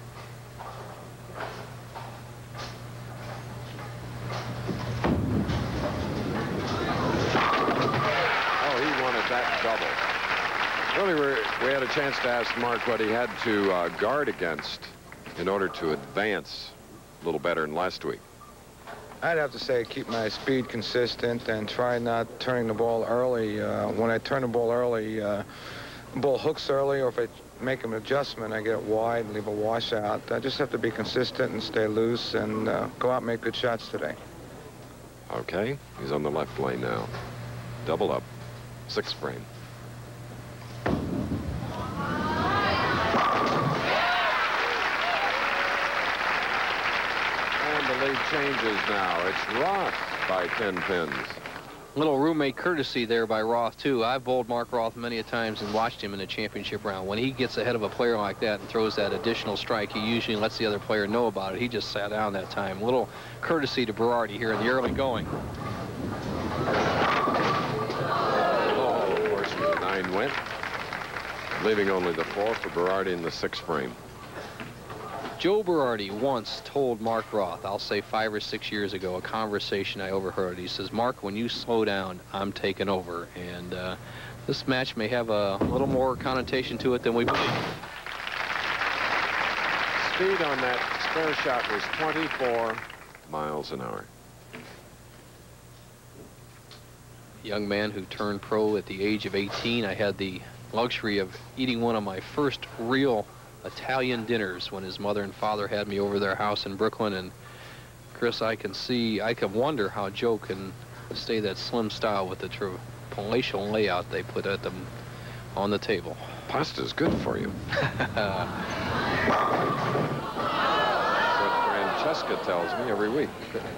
That double. Really, we had a chance to ask Mark what he had to guard against in order to advance a little better than last week. I'd have to say keep my speed consistent and try not turning the ball early. When I turn the ball early, ball hooks early, or if I make an adjustment, I get it wide and leave a washout. I just have to be consistent and stay loose and go out and make good shots today. Okay, he's on the left lane now. Double up. 6th frame. And the lead changes now. It's Roth by 10 pins. Little roommate courtesy there by Roth, too. I've bowled Mark Roth many a times and watched him in a championship round. When he gets ahead of a player like that and throws that additional strike, he usually lets the other player know about it. He just sat down that time. Little courtesy to Berardi here in the early going. Went, leaving only the 4 for Berardi in the 6th frame. Joe Berardi once told Mark Roth, I'll say 5 or 6 years ago, a conversation I overheard. He says, Mark, when you slow down, I'm taking over. And this match may have a little more connotation to it than we believe. Speed on that spare shot was 24 miles an hour. Young man who turned pro at the age of 18. I had the luxury of eating one of my first real Italian dinners when his mother and father had me over their house in Brooklyn. And Chris, I can wonder how Joe can stay that slim style with the palatial layout they put at them on the table. Pasta's good for you. That's what Francesca tells me every week.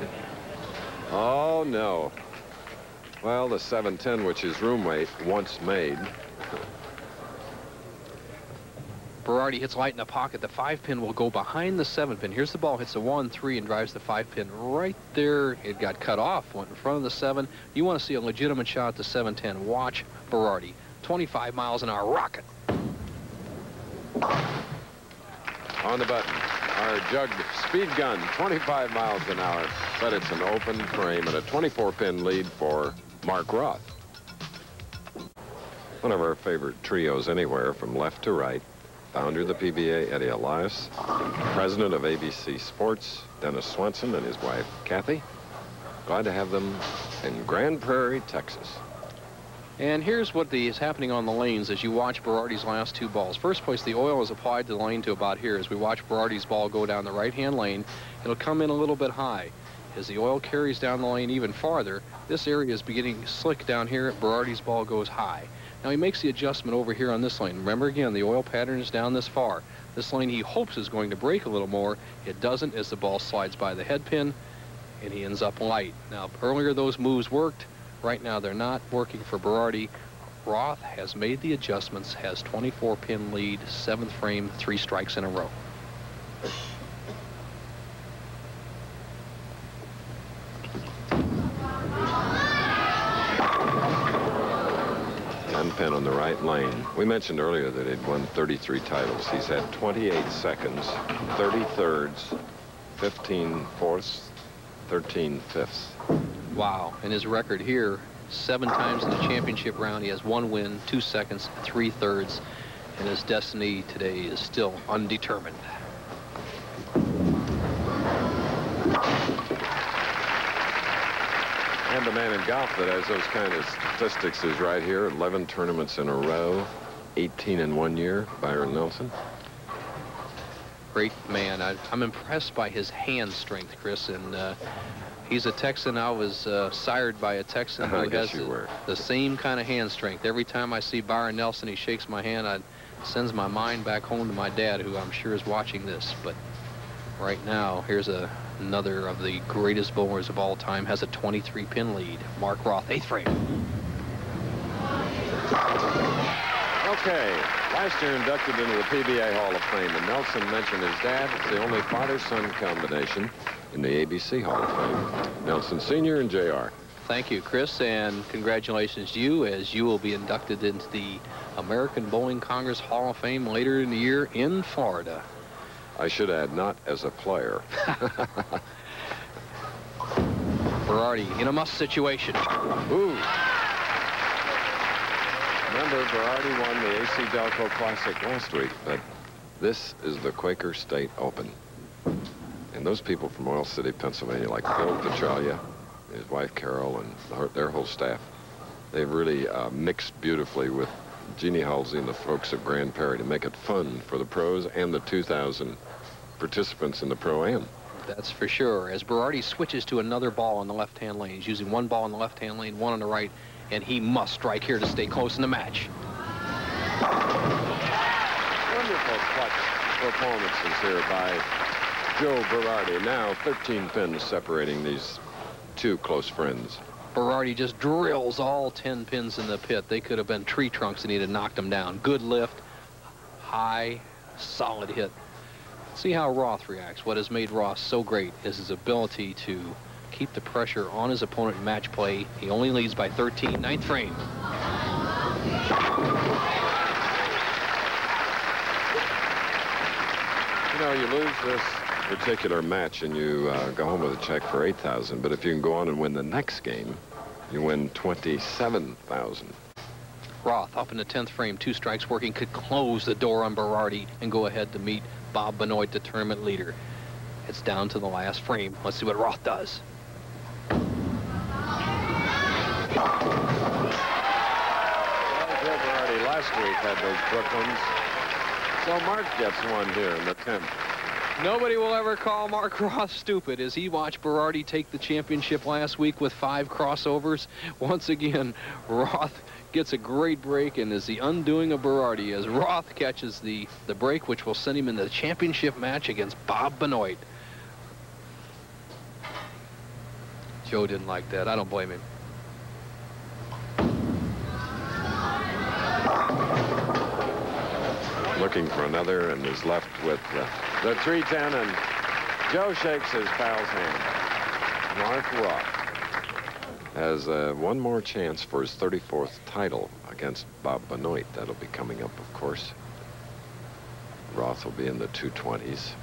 Oh, no. Well, the 710, which his roommate once made. Berardi hits light in the pocket. The 5-pin will go behind the 7-pin. Here's the ball, hits the 1-3 and drives the 5-pin right there. It got cut off, went in front of the 7. You want to see a legitimate shot at the 710. Watch Berardi. 25 miles an hour rocket. On the button. Our jug speed gun, 25 miles an hour, but it's an open frame and a 24-pin lead for Mark Roth. One of our favorite trios anywhere, from left to right. Founder of the PBA, Eddie Elias. President of ABC Sports, Dennis Swenson, and his wife, Kathy. Glad to have them in Grand Prairie, Texas. And here's what is happening on the lanes as you watch Berardi's last two balls. First place, the oil is applied to the lane to about here. As we watch Berardi's ball go down the right-hand lane, it'll come in a little bit high. As the oil carries down the lane even farther, this area is beginning slick down here. Berardi's ball goes high. Now he makes the adjustment over here on this lane. Remember again, the oil pattern is down this far. This lane he hopes is going to break a little more. It doesn't as the ball slides by the head pin, and he ends up light. Now, earlier those moves worked. Right now they're not working for Berardi. Roth has made the adjustments, has 24-pin lead, 7th frame, 3 strikes in a row. Pin on the right lane. We mentioned earlier that he'd won 33 titles. He's had 28 seconds, 30 thirds, 15 fourths, 13 fifths. Wow. And his record here, 7 times in the championship round. He has 1 win, 2 seconds, 3 thirds, and his destiny today is still undetermined. And the man in golf that has those kind of statistics is right here. 11 tournaments in a row, 18 in 1 year, Byron Nelson. Great man. I'm impressed by his hand strength, Chris. And he's a Texan. I was sired by a Texan who has the same kind of hand strength. Every time I see Byron Nelson, he shakes my hand. It sends my mind back home to my dad, who I'm sure is watching this. But right now, here's another of the greatest bowlers of all time, has a 23-pin lead. Mark Roth, 8th frame. Okay, last year inducted into the PBA Hall of Fame, and Nelson mentioned his dad. It's the only father-son combination in the ABC Hall of Fame. Nelson Sr. and Jr. Thank you, Chris, and congratulations to you, as you will be inducted into the American Bowling Congress Hall of Fame later in the year in Florida. I should add, not as a player. Berardi in a must situation. Ooh. Remember, Berardi won the AC Delco Classic last week, but this is the Quaker State Open. And those people from Oil City, Pennsylvania, like Phil Petralia, his wife Carol, and their whole staff, they've really mixed beautifully with Jeannie Halsey and the folks of Grand Prairie to make it fun for the pros and the 2,000 participants in the Pro-Am. That's for sure. As Berardi switches to another ball on the left-hand lane, he's using 1 ball on the left-hand lane, 1 on the right, and he must strike here to stay close in the match. Wonderful clutch performances here by Joe Berardi. Now 13 pins separating these 2 close friends. Berardi just drills all 10 pins in the pit. They could have been tree trunks and he'd have knocked them down. Good lift, high, solid hit. See how Roth reacts. What has made Roth so great is his ability to keep the pressure on his opponent in match play. He only leads by 13, 9th frame. You know, you lose this particular match and you go home with a check for $8,000, but if you can go on and win the next game, you win $27,000. Roth up in the 10th frame, 2 strikes working, could close the door on Berardi and go ahead to meet Bob Benoit, the tournament leader. It's down to the last frame. Let's see what Roth does. Well, Joe Berardi last week had those Brooklyns, so Mark gets one here in the 10th. Nobody will ever call Mark Roth stupid as he watched Berardi take the championship last week with 5 crossovers. Once again, Roth gets a great break and is the undoing of Berardi as Roth catches the break, which will send him in the championship match against Bob Benoit. Joe didn't like that. I don't blame him. Looking for another and is left with the 310, and Joe shakes his pal's hand. Mark Roth has one more chance for his 34th title against Bob Benoit. That'll be coming up, of course. Roth will be in the 220s.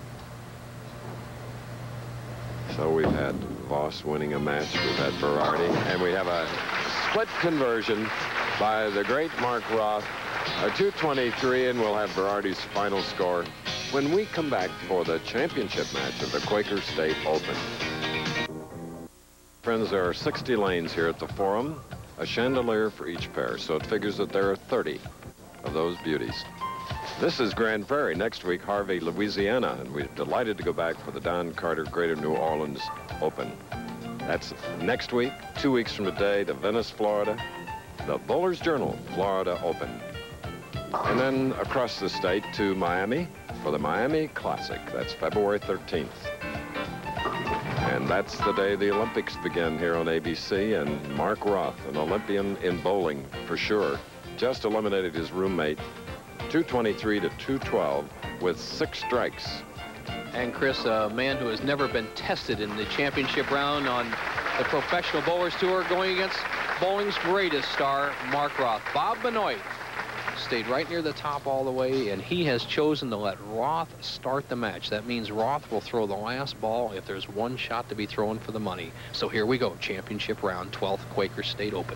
So we've had Voss winning a match, we've had Berardi, and we have a split conversion by the great Mark Roth. A 223, and we'll have Berardi's final score when we come back for the championship match of the Quaker State Open. Friends, there are 60 lanes here at the Forum, a chandelier for each pair, so it figures that there are 30 of those beauties. This is Grand Prairie. Next week, Harvey, Louisiana, and we're delighted to go back for the Don Carter Greater New Orleans Open. That's next week. 2 weeks from today, to Venice, Florida, the Bowler's Journal Florida Open. And then across the state to Miami for the Miami Classic. That's February 13th. And that's the day the Olympics begin here on ABC, and Mark Roth, an Olympian in bowling for sure, just eliminated his roommate 223 to 212 with 6 strikes. And Chris, a man who has never been tested in the championship round on the Professional Bowlers Tour, going against bowling's greatest star, Mark Roth. Bob Benoit stayed right near the top all the way, and he has chosen to let Roth start the match. That means Roth will throw the last ball if there's one shot to be thrown for the money. So here we go, championship round, 12th Quaker State Open.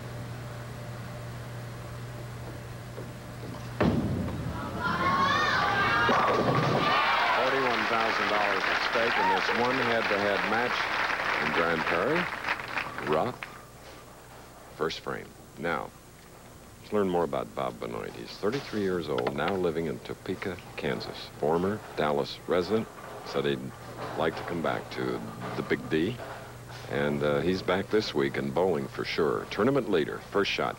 $41,000 at stake in this one head-to-head match in Grand Prairie. Roth, first frame. Now, let's learn more about Bob Benoit. He's 33 years old, now living in Topeka, Kansas. Former Dallas resident, said he'd like to come back to the Big D. And he's back this week in bowling for sure. Tournament leader, first shot.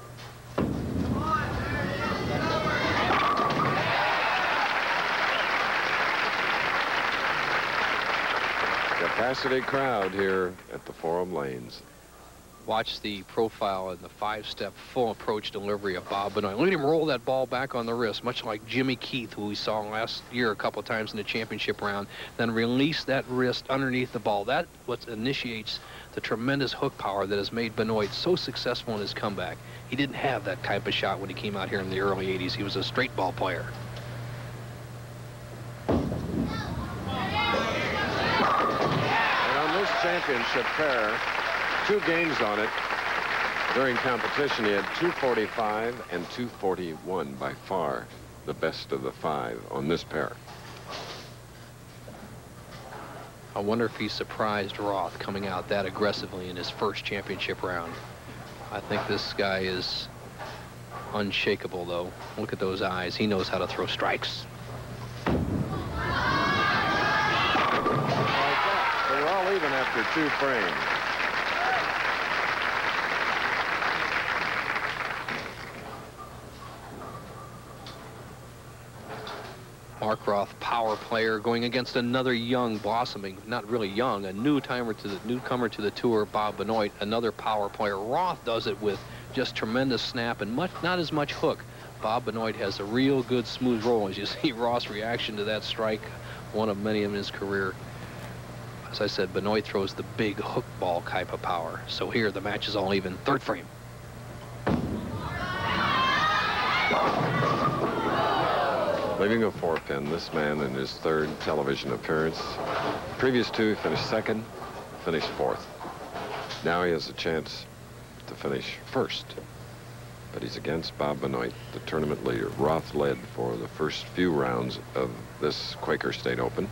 Capacity crowd here at the Forum Lanes. Watch the profile and the 5-step full approach delivery of Bob Benoit. Look at him roll that ball back on the wrist, much like Jimmy Keith, who we saw last year a couple of times in the championship round. Then release that wrist underneath the ball. That's what initiates the tremendous hook power that has made Benoit so successful in his comeback. He didn't have that type of shot when he came out here in the early 80s. He was a straight ball player. Championship pair, 2 games on it. During competition, he had 245 and 241, by far the best of the 5 on this pair. I wonder if he surprised Roth coming out that aggressively in his first championship round. I think this guy is unshakable, though. Look at those eyes. He knows how to throw strikes. Even after 2 frames. Mark Roth, power player, going against another young, blossoming, not really young, a newcomer to the tour, Bob Benoit, another power player. Roth does it with just tremendous snap and not as much hook. Bob Benoit has a real good smooth roll. As you see Roth's reaction to that strike, one of many in his career. As I said, Benoit throws the big hook ball type of power. So here the match is all even. 3rd frame. Leaving a 4-pin, this man in his 3rd television appearance. Previous 2, he finished 2nd, finished 4th. Now he has a chance to finish 1st. But he's against Bob Benoit, the tournament leader. Roth led for the first few rounds of this Quaker State Open.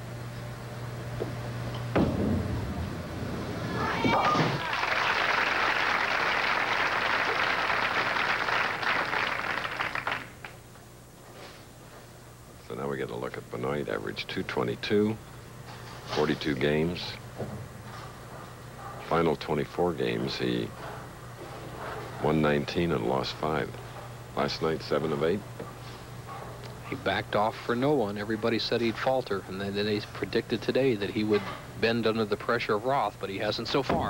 So now we get a look at Benoit, average 222, 42 games. Final 24 games, he won 19 and lost 5. Last night, 7 of 8. He backed off for no one. Everybody said he'd falter, and then they predicted today that he would bend under the pressure of Roth, but he hasn't so far.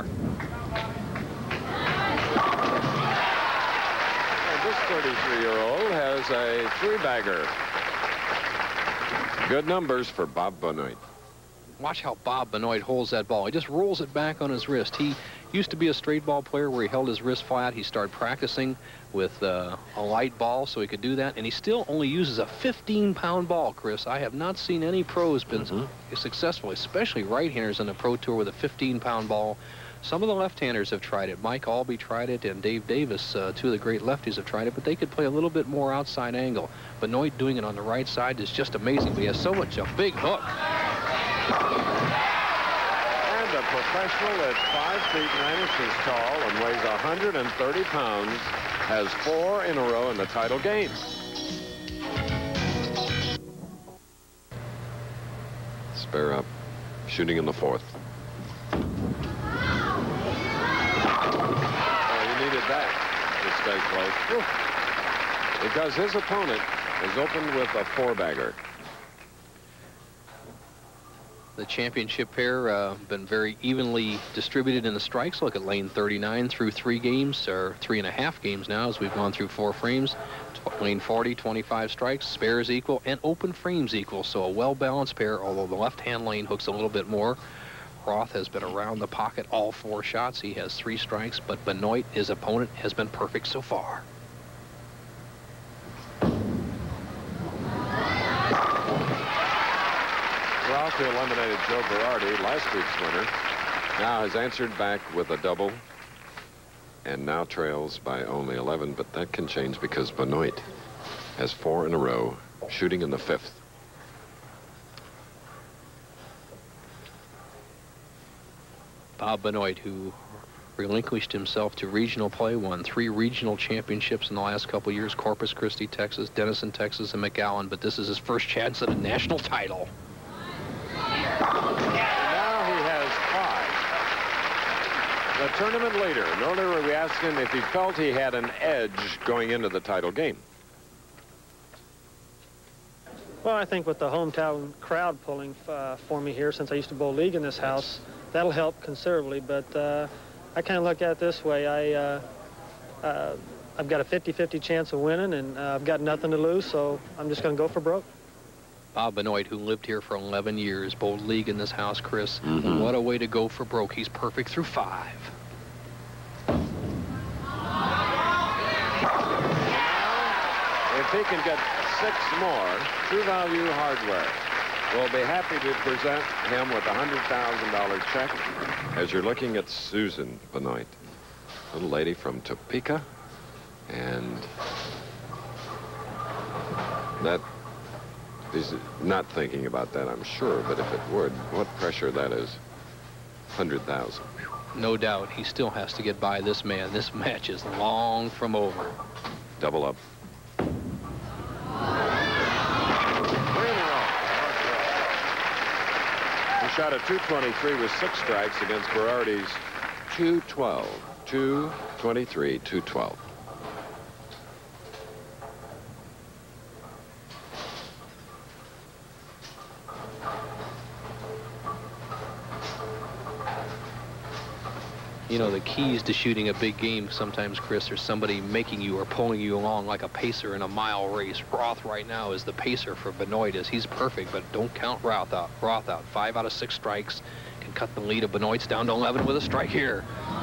And this 33-year-old has a 3-bagger. Good numbers for Bob Benoit. Watch how Bob Benoit holds that ball. He just rolls it back on his wrist. He used to be a straight ball player where he held his wrist flat. He started practicing with a light ball so he could do that, and he still only uses a 15-pound ball, Chris. I have not seen any pros been successful, especially right-handers on the Pro Tour with a 15-pound ball. Some of the left-handers have tried it. Mike Albee tried it, and Dave Davis, two of the great lefties, have tried it, but they could play a little bit more outside angle. Benoit doing it on the right side is just amazing. But he has so much, a big hook. And a professional at 5 feet 9 inches tall and weighs 130 pounds has 4 in a row in the title game. Spare up, shooting in the 4th. That to stay close because his opponent is opened with a 4-bagger. The championship pair been very evenly distributed in the strikes. Look at lane 39 through 3 games, or 3.5 games now as we've gone through 4 frames. Lane 40, 25 strikes, spares equal, and open frames equal. So a well-balanced pair, although the left-hand lane hooks a little bit more. Roth has been around the pocket all 4 shots. He has 3 strikes, but Benoit, his opponent, has been perfect so far. Roth, who eliminated Joe Berardi, last week's winner, now has answered back with a double and now trails by only 11, but that can change because Benoit has 4 in a row, shooting in the 5th. Bob Benoit, who relinquished himself to regional play, won 3 regional championships in the last couple years: Corpus Christi, Texas, Denison, Texas, and McAllen. But this is his first chance at a national title. And now he has 5. The tournament leader. And earlier we asked him if he felt he had an edge going into the title game. Well, I think with the hometown crowd pulling for me here, since I used to bowl league in this house, that'll help considerably. But I kind of look at it this way. I've got a 50-50 chance of winning, and I've got nothing to lose, so I'm just going to go for broke. Bob Benoit, who lived here for 11 years, bowled league in this house, Chris. What a way to go for broke. He's perfect through 5. If he can get 6 more, True Value Hardware will be happy to present him with a $100,000 check. As you're looking at Susan Benoit, little lady from Topeka, and that is not thinking about that, I'm sure, but if it would, what pressure that is. 100,000. No doubt, he still has to get by this man. This match is long from over. Double up. He shot at 223 with 6 strikes against Berardi's 212. 223, 212. You know, the keys to shooting a big game sometimes, Chris, there's somebody making you or pulling you along like a pacer in a mile race. Roth right now is the pacer for Benoit, as he's perfect, but don't count Roth out. 5 out of 6 strikes can cut the lead of Benoit's down to 11 with a strike here.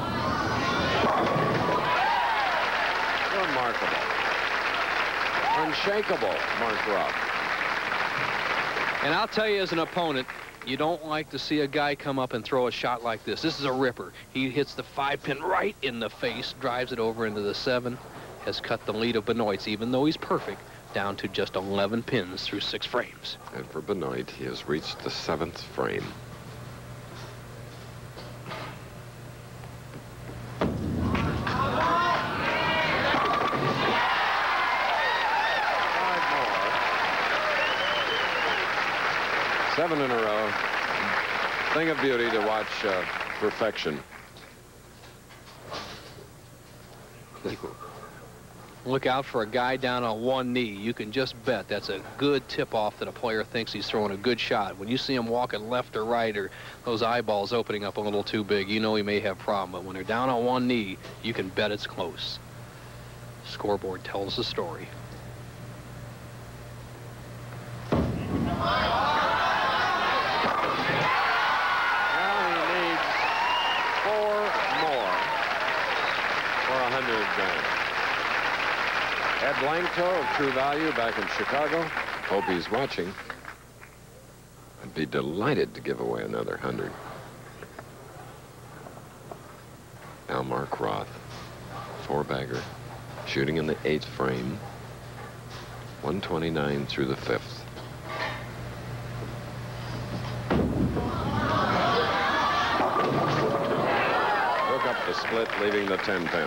Remarkable. Unshakable, Mark Roth. And I'll tell you, as an opponent, you don't like to see a guy come up and throw a shot like this. This is a ripper. He hits the 5-pin right in the face, drives it over into the 7, has cut the lead of Benoit's, even though he's perfect, down to just 11 pins through 6 frames. And for Benoit, he has reached the 7th frame. Seven in a row. Thing of beauty to watch perfection. Look out for a guy down on one knee. You can just bet that's a good tip-off that a player thinks he's throwing a good shot. When you see him walking left or right, or those eyeballs opening up a little too big, you know he may have a problem. But when they're down on one knee, you can bet it's close. Scoreboard tells the story. Ed Blanco of True Value back in Chicago. Hope he's watching. I'd be delighted to give away another 100. Now Mark Roth, 4-bagger, shooting in the 8th frame. 129 through the 5th. Broke up the split, leaving the 10-10.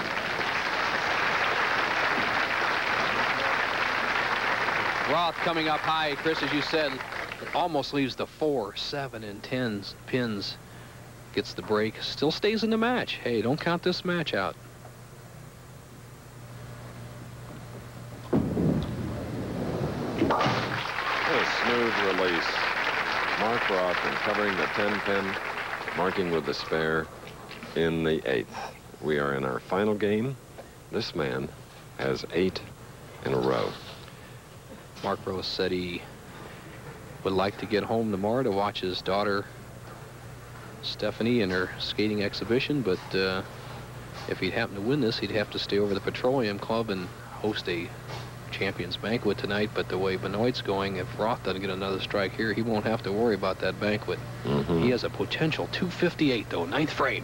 Roth coming up high, Chris, as you said, almost leaves the 4, 7, and 10s pins. Gets the break, still stays in the match. Hey, don't count this match out. A smooth release. Mark Roth and covering the 10-pin, marking with the spare in the 8th. We are in our final game. This man has 8 in a row. Mark Roth said he would like to get home tomorrow to watch his daughter Stephanie in her skating exhibition, but if he'd happen to win this, he'd have to stay over the Petroleum Club and host a champions banquet tonight. But the way Benoit's going, if Roth doesn't get another strike here, he won't have to worry about that banquet. He has a potential 258 though, 9th frame.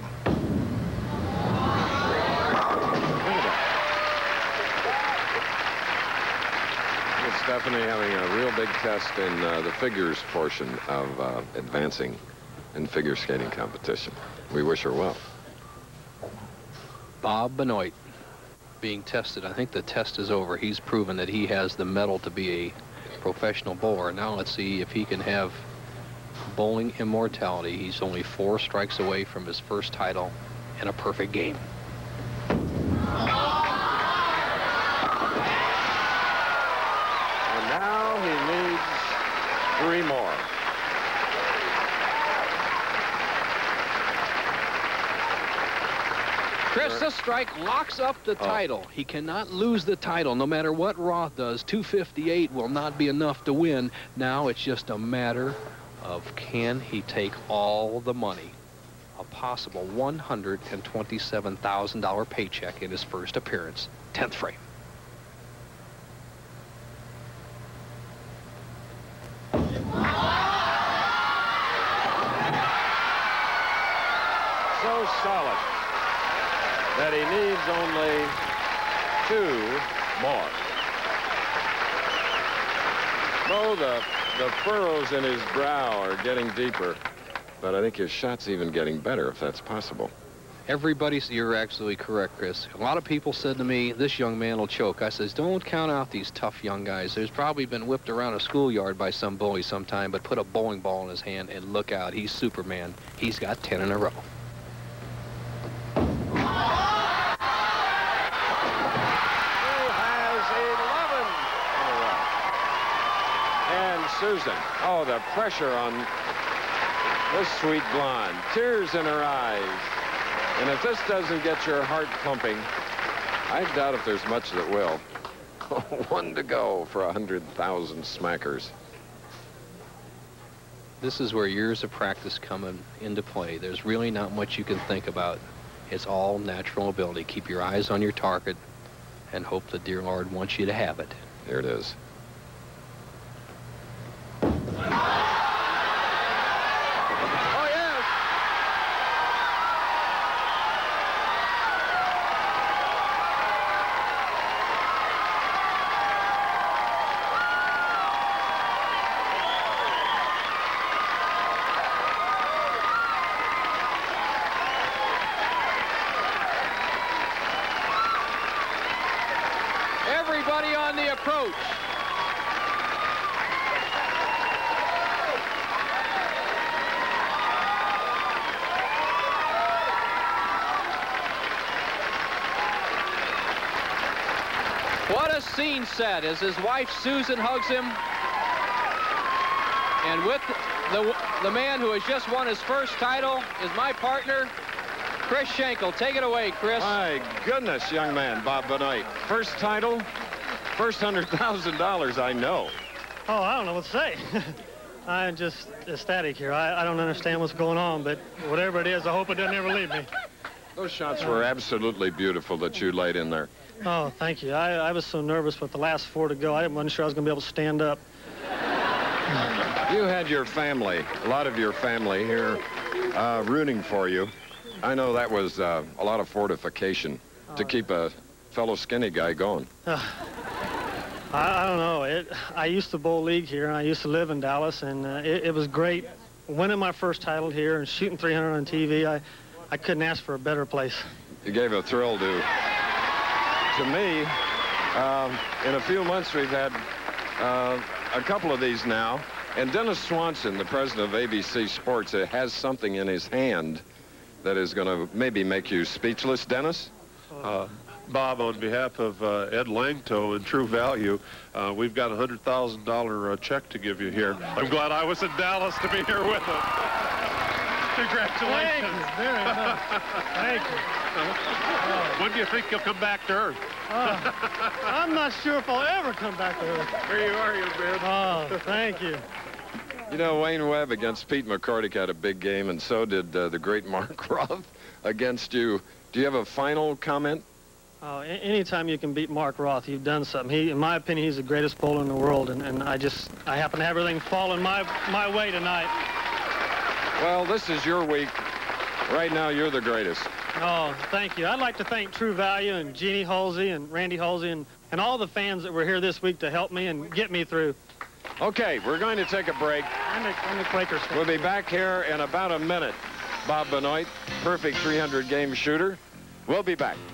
Stephanie having a real big test in the figures portion of advancing in figure skating competition. We wish her well. Bob Benoit being tested. I think the test is over. He's proven that he has the mettle to be a professional bowler. Now let's see if he can have bowling immortality. He's only 4 strikes away from his first title and a perfect game. And now he needs 3 more. Chris, this strike locks up the title. He cannot lose the title no matter what Roth does. 258 will not be enough to win. Now it's just a matter of can he take all the money. A possible $127,000 paycheck in his first appearance. 10th frame. So solid that he needs only 2 more. Oh, the furrows in his brow are getting deeper, but I think his shot's even getting better, if that's possible. You're absolutely correct, Chris. A lot of people said to me, this young man will choke. I says, don't count out these tough young guys. There's probably been whipped around a schoolyard by some bully sometime, but put a bowling ball in his hand and look out. He's Superman. He's got 10 in a row. Susan. Oh, the pressure on this sweet blonde. Tears in her eyes. And if this doesn't get your heart pumping, I doubt if there's much that will. 1 to go for 100,000 smackers. This is where years of practice come into play. There's really not much you can think about. It's all natural ability. Keep your eyes on your target and hope the dear Lord wants you to have it. Here it is. Oh, yes! Everybody on the approach. What a scene set as his wife Susan hugs him, and with the man who has just won his first title is my partner, Chris Schenkel. Take it away, Chris. My goodness, young man, Bob Benoit. First title, first $100,000, I know. Oh, I don't know what to say. I'm just ecstatic here. I don't understand what's going on, but whatever it is, I hope it doesn't ever leave me. Those shots were absolutely beautiful that you laid in there. Oh, thank you. I was so nervous with the last 4 to go. I wasn't sure I was going to be able to stand up. You had your family, a lot of your family here rooting for you. I know that was a lot of fortification to keep a fellow skinny guy going. I don't know. I used to bowl league here, and I used to live in Dallas, and it was great winning my first title here and shooting 300 on TV. I couldn't ask for a better place. You gave a thrill to me. In a few months, we've had a couple of these now. And Dennis Swanson, the president of ABC Sports, has something in his hand that is going to maybe make you speechless. Dennis? Bob, on behalf of Ed Langto and True Value, we've got a $100,000 check to give you here. I'm glad I was in Dallas to be here with him. Congratulations. Thank you very much. Thank you. When do you think you'll come back to Earth? I'm not sure if I'll ever come back to Earth. Here you are, you man. Oh, thank you. You know, Wayne Webb against Pete McCordick had a big game, and so did the great Mark Roth against you. Do you have a final comment? Oh, anytime you can beat Mark Roth, you've done something. In my opinion, he's the greatest bowler in the world, and I happen to have everything falling my way tonight. Well, this is your week. Right now, you're the greatest. Oh, thank you. I'd like to thank True Value and Jeannie Halsey and Randy Halsey and all the fans that were here this week to help me and get me through. Okay, we're going to take a break. I'm the Quaker State. We'll be back here in about a minute. Bob Benoit, perfect 300-game shooter. We'll be back.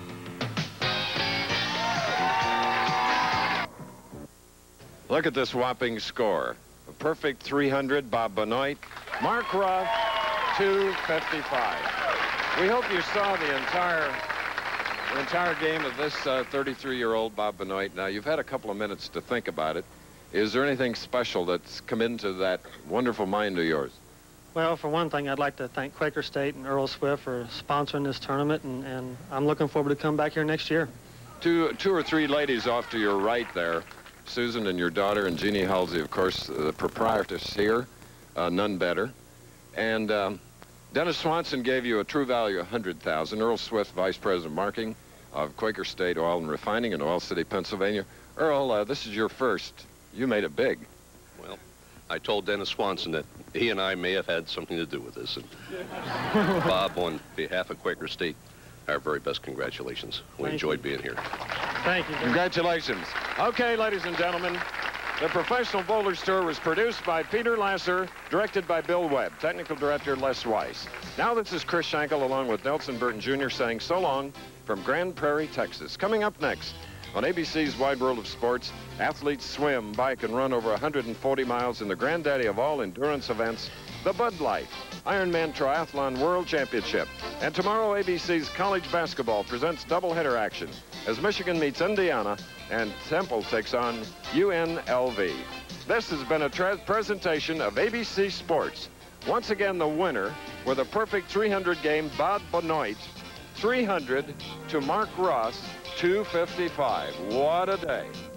Look at this whopping score. A perfect 300, Bob Benoit. Mark Roth, 255. We hope you saw the entire game of this 33-year-old Bob Benoit. Now, you've had a couple of minutes to think about it. Is there anything special that's come into that wonderful mind of yours? Well, for one thing, I'd like to thank Quaker State and Earl Swift for sponsoring this tournament, and I'm looking forward to come back here next year. Two or three ladies off to your right there, Susan and your daughter, and Jeannie Halsey, of course, the proprietress here, none better. And Dennis Swanson gave you a True Value $100,000. Earl Swift, Vice President of Marketing of Quaker State Oil and Refining in Oil City, Pennsylvania. Earl, this is your first. You made it big. Well, I told Dennis Swanson that he and I may have had something to do with this. And Bob, on behalf of Quaker State, our very best congratulations. We enjoyed being here. Thank you. Congratulations. Okay, ladies and gentlemen, the Professional Bowlers Tour was produced by Peter Lasser, directed by Bill Webb, technical director Les Weiss. Now this is Chris Schenkel along with Nelson Burton Jr. saying so long from Grand Prairie, Texas. Coming up next on ABC's Wide World of Sports, athletes swim, bike, and run over 140 miles in the granddaddy of all endurance events, the Bud Light Ironman Triathlon World Championship. And tomorrow, ABC's college basketball presents doubleheader action as Michigan meets Indiana and Temple takes on UNLV. This has been a presentation of ABC Sports. Once again, the winner with a perfect 300 game, Bob Benoit, 300 to Mark Ross, 255. What a day.